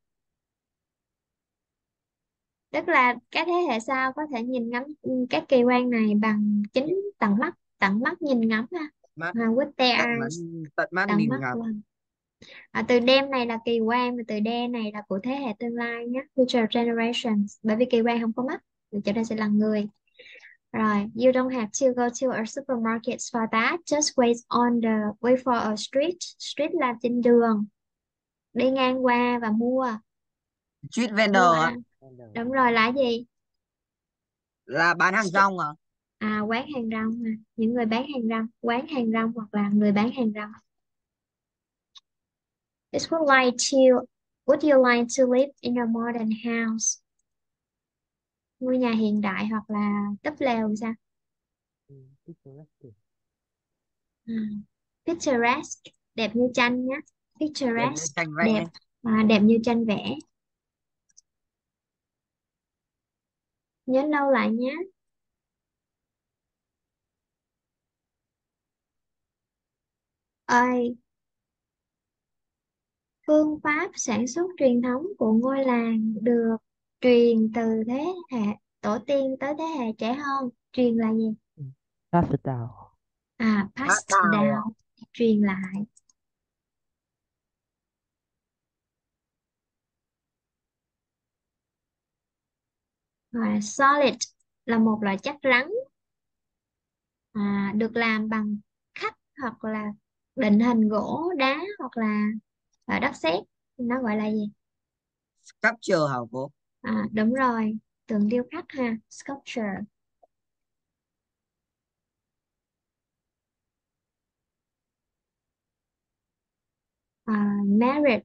Tức là các thế hệ sau có thể nhìn ngắm ừ, các kỳ quan này bằng chính tận mắt, tận mắt nhìn ngắm ha. Mắt, À, with their tận mắt, eyes, tận mắt tận nhìn mắt ngắm. vâng. À, từ đêm này là kỳ quan, và từ đe này là của thế hệ tương lai nhé, future generations. Bởi vì kỳ quan không có mắt, thì chỗ đây sẽ là người. Rồi, you don't have to go to a supermarket for that. Just wait on the wait for a street. Street là trên đường. Đi ngang qua và mua. Street Mua vendor á, à. Đúng rồi, là gì? là bán hàng Street. rong à? À, quán hàng rong à. Những người bán hàng rong. Quán hàng rong hoặc là người bán hàng rong. It would like to, would you like to live in a modern house? Ngôi nhà hiện đại hoặc là túp lều sao? Ừ, picturesque. À, picturesque, đẹp như tranh nhé. Đẹp như Picturesque, tranh đẹp, vẽ. à, đẹp như tranh vẽ. Nhớ lâu lại nhé. Ơi, phương pháp sản xuất truyền thống của ngôi làng được truyền từ thế hệ tổ tiên tới thế hệ trẻ hơn. Truyền là gì? Ừ. Pass it down. À, Bát passed đào à? down, truyền lại. Rồi, solid là một loại chất rắn, à, được làm bằng khắc hoặc là định hình gỗ, đá hoặc là à, đất sét. Nó gọi là gì? Sculpture hả cô? À, đúng rồi, tượng điêu khắc ha, sculpture. married.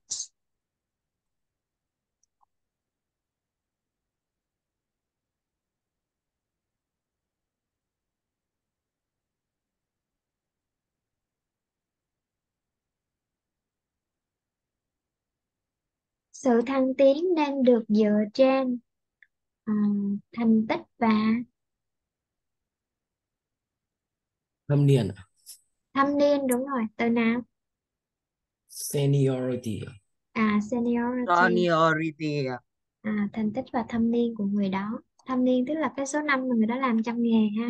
Sự thăng tiến nên được dựa trên ờ, thành tích và Thâm niên à? thâm niên, đúng rồi. Từ nào? Seniority à? À, seniority. Seniority. À, thành tích và thâm niên của người đó. Thâm niên tức là cái số năm mà người đó làm trong nghề ha.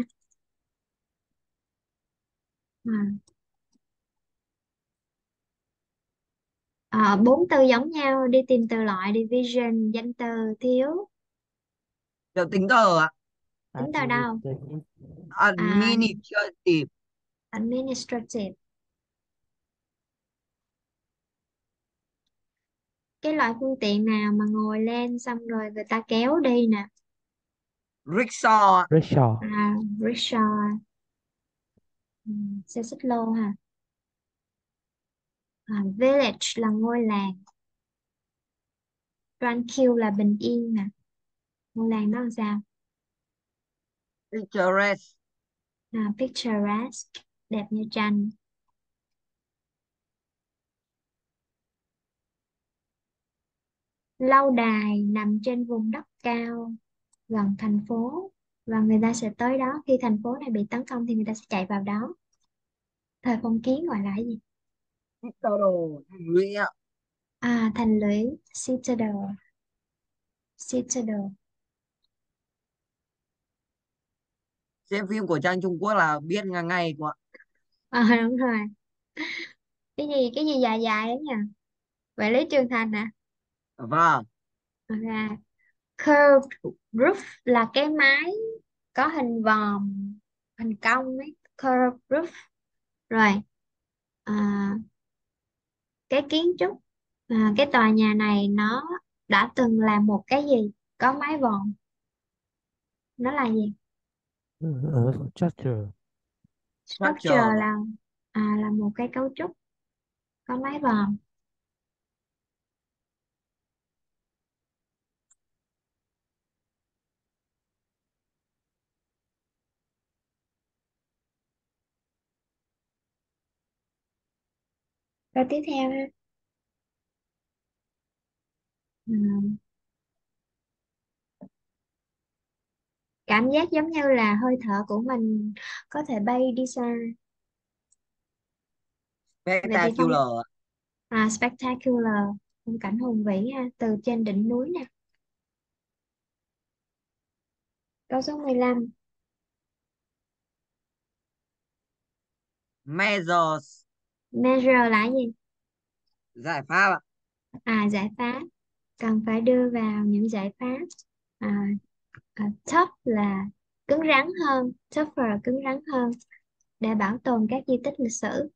À. À, bốn từ giống nhau, đi tìm từ loại division, danh từ thiếu. Được tính tờ ạ. Tính từ đâu? À, Administrative. administrative. Cái loại phương tiện nào mà ngồi lên xong rồi người ta kéo đi nè? Rickshaw ạ. Rickshaw. À, rickshaw. Ừ, xe xích lô ha. À, village là ngôi làng. Tranquil là bình yên nè. Ngôi làng đó là sao? Picturesque. À, picturesque, đẹp như tranh. Lâu đài nằm trên vùng đất cao gần thành phố và người ta sẽ tới đó khi thành phố này bị tấn công thì người ta sẽ chạy vào đó. Thời phong kiến gọi là cái gì? Citadel. Thành lũy ạ. À, thành lũy, citadel. Citadel. Xem phim của Trang Trung Quốc là biết ngay ngay của ạ. À, đúng rồi. Cái gì cái gì dài dài đấy nhỉ? Vậy Lý Trường Thành à? Vâng. À, curved roof là cái mái có hình vòm, hình cong ấy, curved roof. Rồi à, cái kiến trúc, à, cái tòa nhà này nó đã từng là một cái gì có mái vòm, nó là gì? Uh, structure. Structure Structure. là à, là một cái cấu trúc có mái vòm. Câu tiếp theo ha. Ừ. Cảm giác giống như là hơi thở của mình có thể bay đi xa. Vậy thì phong Spectacular. à, spectacular, phong cảnh hùng vĩ ha, từ trên đỉnh núi nè. Câu số mười lăm. Measures. Measure là cái gì? Giải pháp ạ. À, giải pháp. Cần phải đưa vào những giải pháp. À, à, tough là cứng rắn hơn, tougher cứng rắn hơn, để bảo tồn các di tích lịch sử.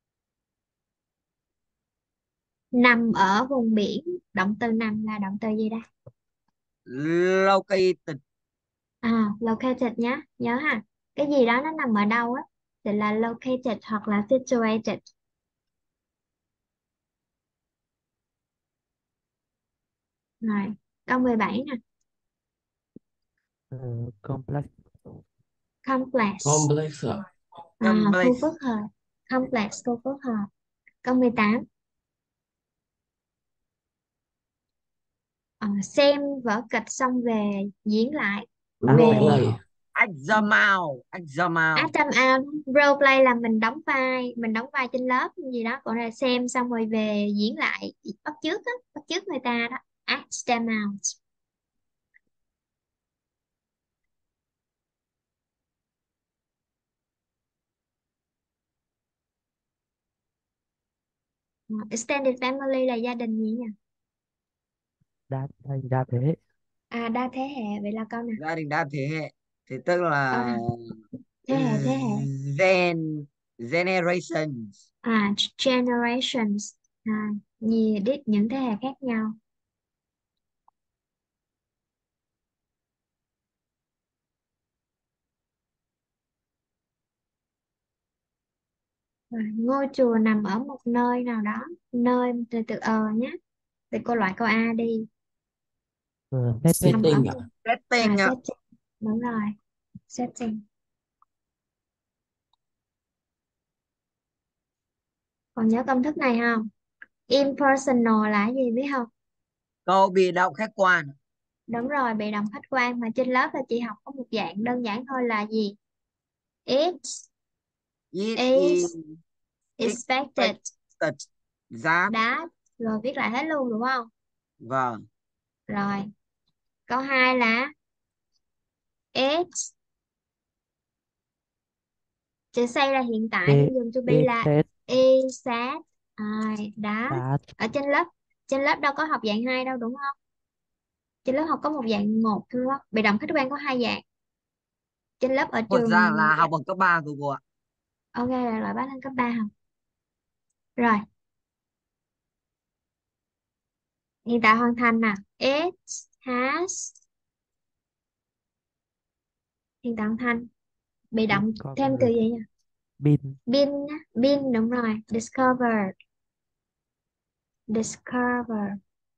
Nằm ở vùng biển, động từ nằm là động từ gì đây? Located. À, located nhá, nhớ ha. Cái gì đó nó nằm ở đâu á thì là located hoặc là situated. Rồi, câu mười bảy nè. Uh, complex. Complex. Complex à? À, Complex. khu phức hợp. Complex, khu phức hợp. Câu mười tám. Ờ, xem vở kịch xong về diễn lại. Về Acting Play. out. Exam out. Exam out. atom out. Role play là mình đóng vai, mình đóng vai trên lớp gì đó, còn là xem xong rồi về diễn lại, bắt chước á, bắt chước người ta đó. Act them out. Ờ, extended family là gia đình gì nhỉ? Đa thành đa thế. À, đa thế hệ, vậy là câu nào? Gia đình đa thế hệ. Thì tức Câu là nào? Thế hệ, thế hệ. gen generations. À, generations. À, nhiều đích những thế hệ khác nhau. Rồi, ngôi chùa nằm ở một nơi nào đó, nơi từ từ ờ nhé. Thì cô loại câu A đi. Ờ, setting. Nằm ở Setting một ạ. Setting à, ạ. setting. Đúng rồi, setting. Còn nhớ công thức này không? Impersonal là cái gì biết không? Câu bị động khách quan. Đúng rồi, bị động khách quan, mà trên lớp là chị học có một dạng đơn giản thôi là gì? It It is is expected expected that. that. Rồi viết lại hết luôn đúng không? Vâng. Rồi, câu hai là it. Chữ say là hiện tại It, nên dùng to be it là said is that. À, đã. that. Ở trên lớp, trên lớp đâu có học dạng hai đâu đúng không? Trên lớp học có một dạng một thôi đó. Bị động khách quan có hai dạng. Trên lớp ở Thật ra trường. là học ở cấp ba rồi cô ạ. Ok, là loại bác lên cấp ba không? Rồi, hiện tại hoàn thành nè. It has. Hiện tại hoàn thành. Bị động thêm từ Discovered. gì nhỉ? Been. Been nhá. Been đúng rồi. Discovered. Discover.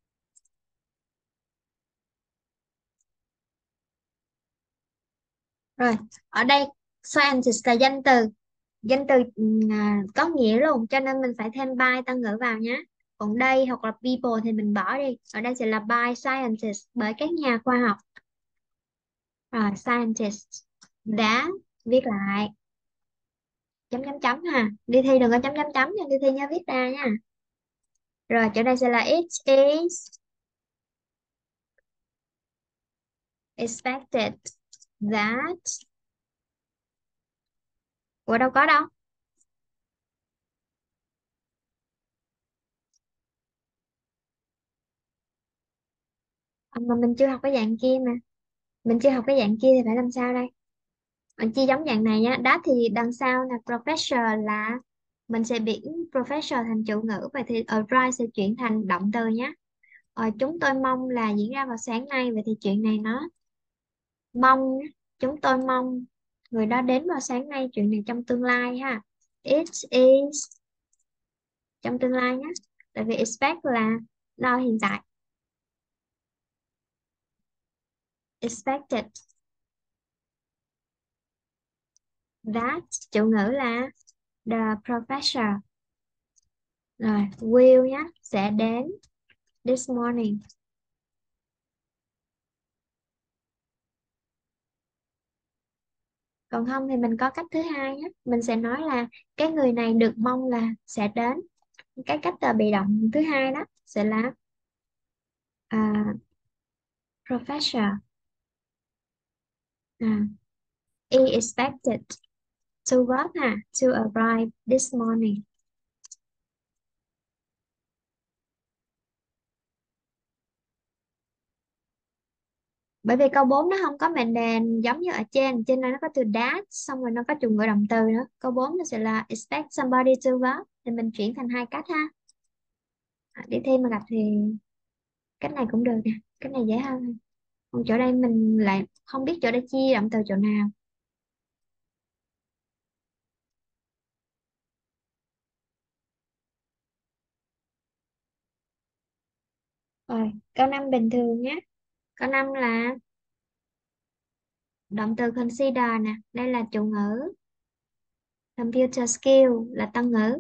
Rồi, ở đây scientist là danh từ. Danh từ à, có nghĩa luôn, cho nên mình phải thêm by tăng ngữ vào nhé. Còn đây hoặc là people thì mình bỏ đi. Ở đây sẽ là by scientists, bởi các nhà khoa học. Rồi, scientists đã viết lại. Chấm chấm chấm ha. Đi thi đừng có chấm chấm chấm nha, đi thi nhớ viết ra nha. Rồi, chỗ đây sẽ là it is expected that. Ủa đâu có đâu. À, mà mình chưa học cái dạng kia mà. Mình chưa học cái dạng kia thì phải làm sao đây? Mình chia giống dạng này nhá. That thì đằng sau là professor, là mình sẽ biến professor thành chủ ngữ. Vậy thì arrive sẽ chuyển thành động từ nhé. Ờ, chúng tôi mong là diễn ra vào sáng nay. Vậy thì chuyện này nó mong nhá. Chúng tôi mong người đó đến vào sáng nay. Chuyện này trong tương lai ha. It is trong tương lai nhé. Tại vì expect là lo hiện tại. Expected that chủ ngữ là the professor. Rồi will nhé, sẽ đến this morning. Còn không thì mình có cách thứ hai nhé. Mình sẽ nói là cái người này được mong là sẽ đến. Cái cách uh, bị động thứ hai đó sẽ là à, professor à, is expected to work ha, to arrive this morning. Bởi vì câu bốn nó không có mệnh đề giống như ở trên. Trên đây nó có từ that, xong rồi nó có chủ ngữ động từ nữa. Câu bốn nó sẽ là expect somebody to work. Thì mình chuyển thành hai cách ha. À, đi thi mà gặp thì cách này cũng được nè. Cách này dễ hơn. Còn chỗ đây mình lại không biết chỗ đây chia động từ chỗ nào. Rồi, câu năm bình thường nhé. Câu năm là động từ consider nè. Đây là chủ ngữ. Computer skill là tân ngữ.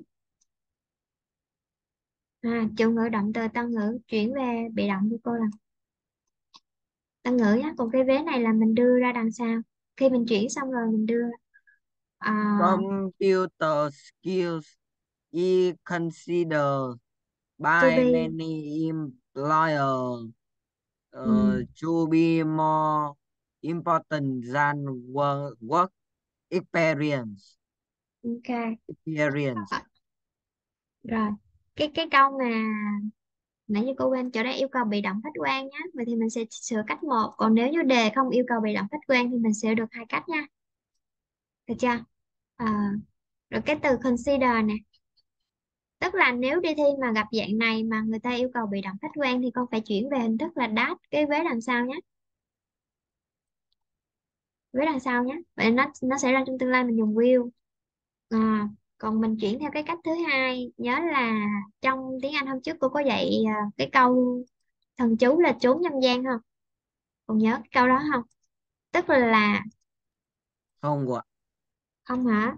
À, chủ ngữ động từ tân ngữ chuyển về bị động của cô là tân ngữ nhé. Còn cái vế này là mình đưa ra đằng sau. Khi mình chuyển xong rồi mình đưa à, Computer skills is considered to by be. many employers Ừ, uh, to be more important than work, work experience. ok. Experience. À, rồi. Cái cái câu mà nãy giờ cô quên, chỗ đây yêu cầu bị động khách quan nhé. Vậy thì mình sẽ sửa cách một. Còn nếu như đề không yêu cầu bị động khách quan thì mình sẽ được hai cách nha. Được chưa? À, rồi cái từ consider nè. Tức là nếu đi thi mà gặp dạng này mà người ta yêu cầu bị động khách quan thì con phải chuyển về hình thức là that, cái vế đằng sau nhé. Vế đằng sau nhé. Vậy nó nó sẽ ra trong tương lai mình dùng will. À, Còn mình chuyển theo cái cách thứ hai, nhớ là trong tiếng Anh hôm trước cô có dạy à, cái câu thần chú là trốn nhân gian không? Còn nhớ cái câu đó không? Tức là Không cô ạ. không hả?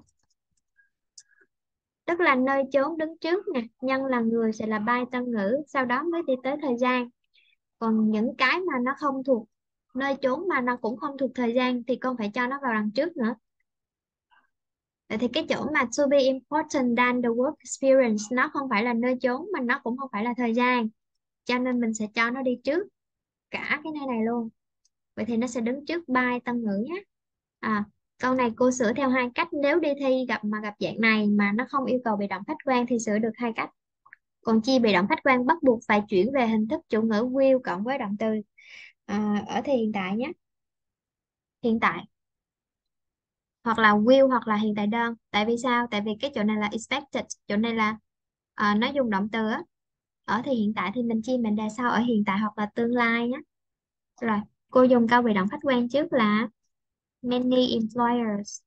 Tức là nơi chốn đứng trước nè, nhân là người sẽ là bai tân ngữ, sau đó mới đi tới thời gian. Còn những cái mà nó không thuộc nơi chốn mà nó cũng không thuộc thời gian thì con phải cho nó vào đằng trước nữa. Vậy thì cái chỗ mà to be important than the work experience nó không phải là nơi chốn mà nó cũng không phải là thời gian. Cho nên mình sẽ cho nó đi trước cả cái nơi này luôn. Vậy thì nó sẽ đứng trước by tân ngữ nhé. À, câu này cô sửa theo hai cách. Nếu đi thi gặp mà gặp dạng này mà nó không yêu cầu bị động khách quan thì sửa được hai cách. Còn chi bị động khách quan bắt buộc phải chuyển về hình thức chủ ngữ will cộng với động từ à, ở thì hiện tại nhé. Hiện tại hoặc là will hoặc là hiện tại đơn. Tại vì sao? Tại vì cái chỗ này là expected, chỗ này là à, nó dùng động từ á. Ở thì hiện tại thì mình chi mình đề sau ở hiện tại hoặc là tương lai nhé. Rồi, cô dùng câu bị động khách quan trước là many employers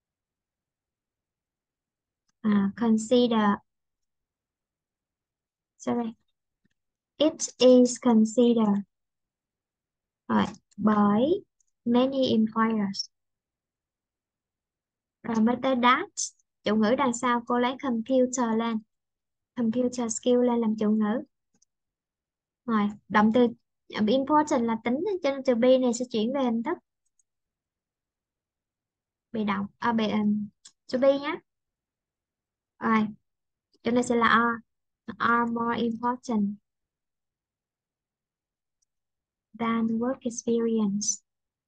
à, consider sorry it is considered rồi bởi many employers. Rồi mới tới that, chủ ngữ đằng sau cô lấy computer lên, computer skill lên làm chủ ngữ. Rồi động từ important là tính cho nên từ be này sẽ chuyển về hình thức bị động à, bị um, to be nhé. Rồi chỗ này sẽ là are are more important than work experience.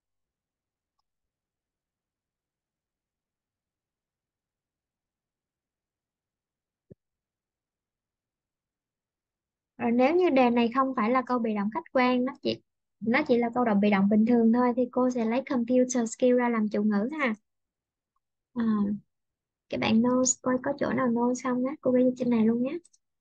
Rồi nếu như đề này không phải là câu bị động khách quan, nó chỉ nó chỉ là câu động bị động bình thường thôi thì cô sẽ lấy computer skill ra làm chủ ngữ ha. À, các bạn notes coi có chỗ nào notes không nhé, cô ghi trên này luôn nhé.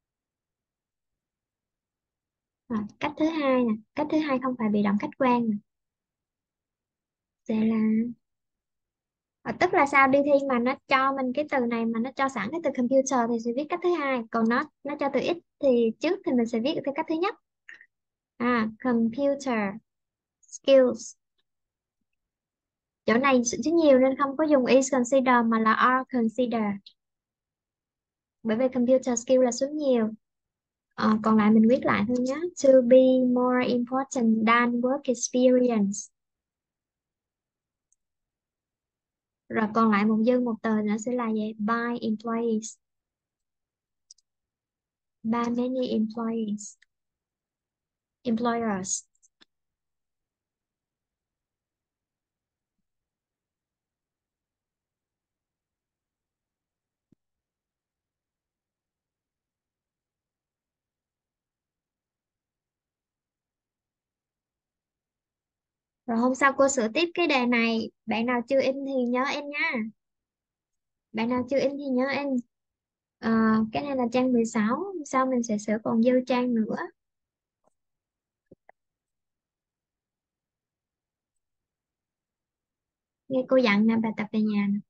Rồi, cách thứ hai nè, cách thứ hai không phải bị động khách quan nè. Sẽ là à, tức là sao, đi thi mà nó cho mình cái từ này mà nó cho sẵn cái từ computer thì sẽ viết cách thứ hai, còn nó nó cho từ ít thì trước thì mình sẽ viết theo cách thứ nhất. À, computer skills. Chỗ này chữ nhiều nên không có dùng is consider mà là are consider. Bởi vì computer skill là số nhiều. Ờ, còn lại mình viết lại thôi nhé. To be more important than work experience. Rồi còn lại một dư một từ nữa sẽ là gì? By employees. By many employees. Employers. Rồi hôm sau cô sửa tiếp cái đề này. Bạn nào chưa in thì nhớ in nha. Bạn nào chưa in thì nhớ in. Ờ, cái này là trang mười sáu. Sau mình sẽ sửa còn dư trang nữa. Nghe cô dặn nè, bài tập về nhà nè.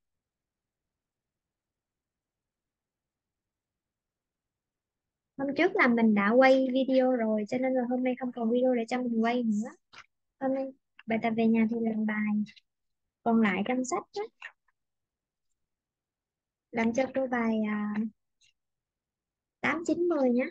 Hôm trước là mình đã quay video rồi cho nên là hôm nay không còn video để cho mình quay nữa. Hôm nay bài tập về nhà thì làm bài. Còn lại trong sách á, làm cho cô bài à, tám chín mười nhé.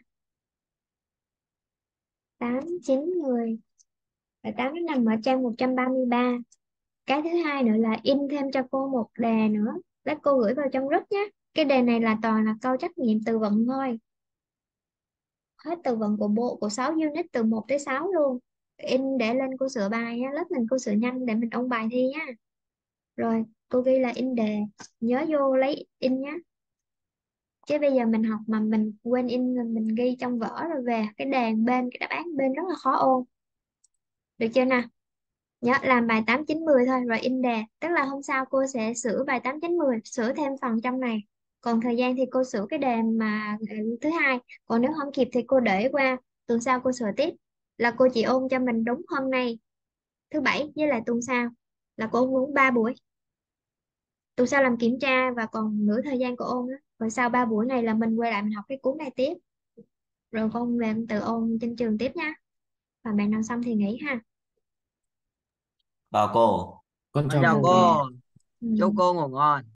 tám chín mười. Bài tám nó nằm ở trang một trăm ba mươi ba. Cái thứ hai nữa là in thêm cho cô một đề nữa. Lát cô gửi vào trong group nhé. Cái đề này là toàn là câu trắc nghiệm từ vựng thôi. Hết từ vựng của bộ của sáu unit từ một tới sáu luôn. In để lên cô sửa bài nhé. Lớp mình cô sửa nhanh để mình ôn bài thi nhé. Rồi cô ghi là in đề. Nhớ vô lấy in nhé. Chứ bây giờ mình học mà mình quên in là mình ghi trong vở rồi về cái đề bên cái đáp án bên rất là khó ôn. Được chưa nào? Nhớ làm bài tám chín mười thôi rồi in đề. Tức là hôm sau cô sẽ sửa bài tám chín mười, sửa thêm phần trong này. Còn thời gian thì cô sửa cái đề mà ừ, thứ hai. Còn nếu không kịp thì cô để qua tuần sau cô sửa tiếp. Là cô chỉ ôn cho mình đúng hôm nay thứ bảy với lại tuần sau là cô ôn đúng ba buổi. tuần sau làm kiểm tra và còn nửa thời gian của ôn á. Rồi sau ba buổi này là mình quay lại mình học cái cuốn này tiếp. Rồi con về con tự ôn trên trường tiếp nha. Và bạn nào xong thì nghỉ ha. Chào cô. Con Con chào chào cô. cô, Ừ. chúc cô ngủ ngon.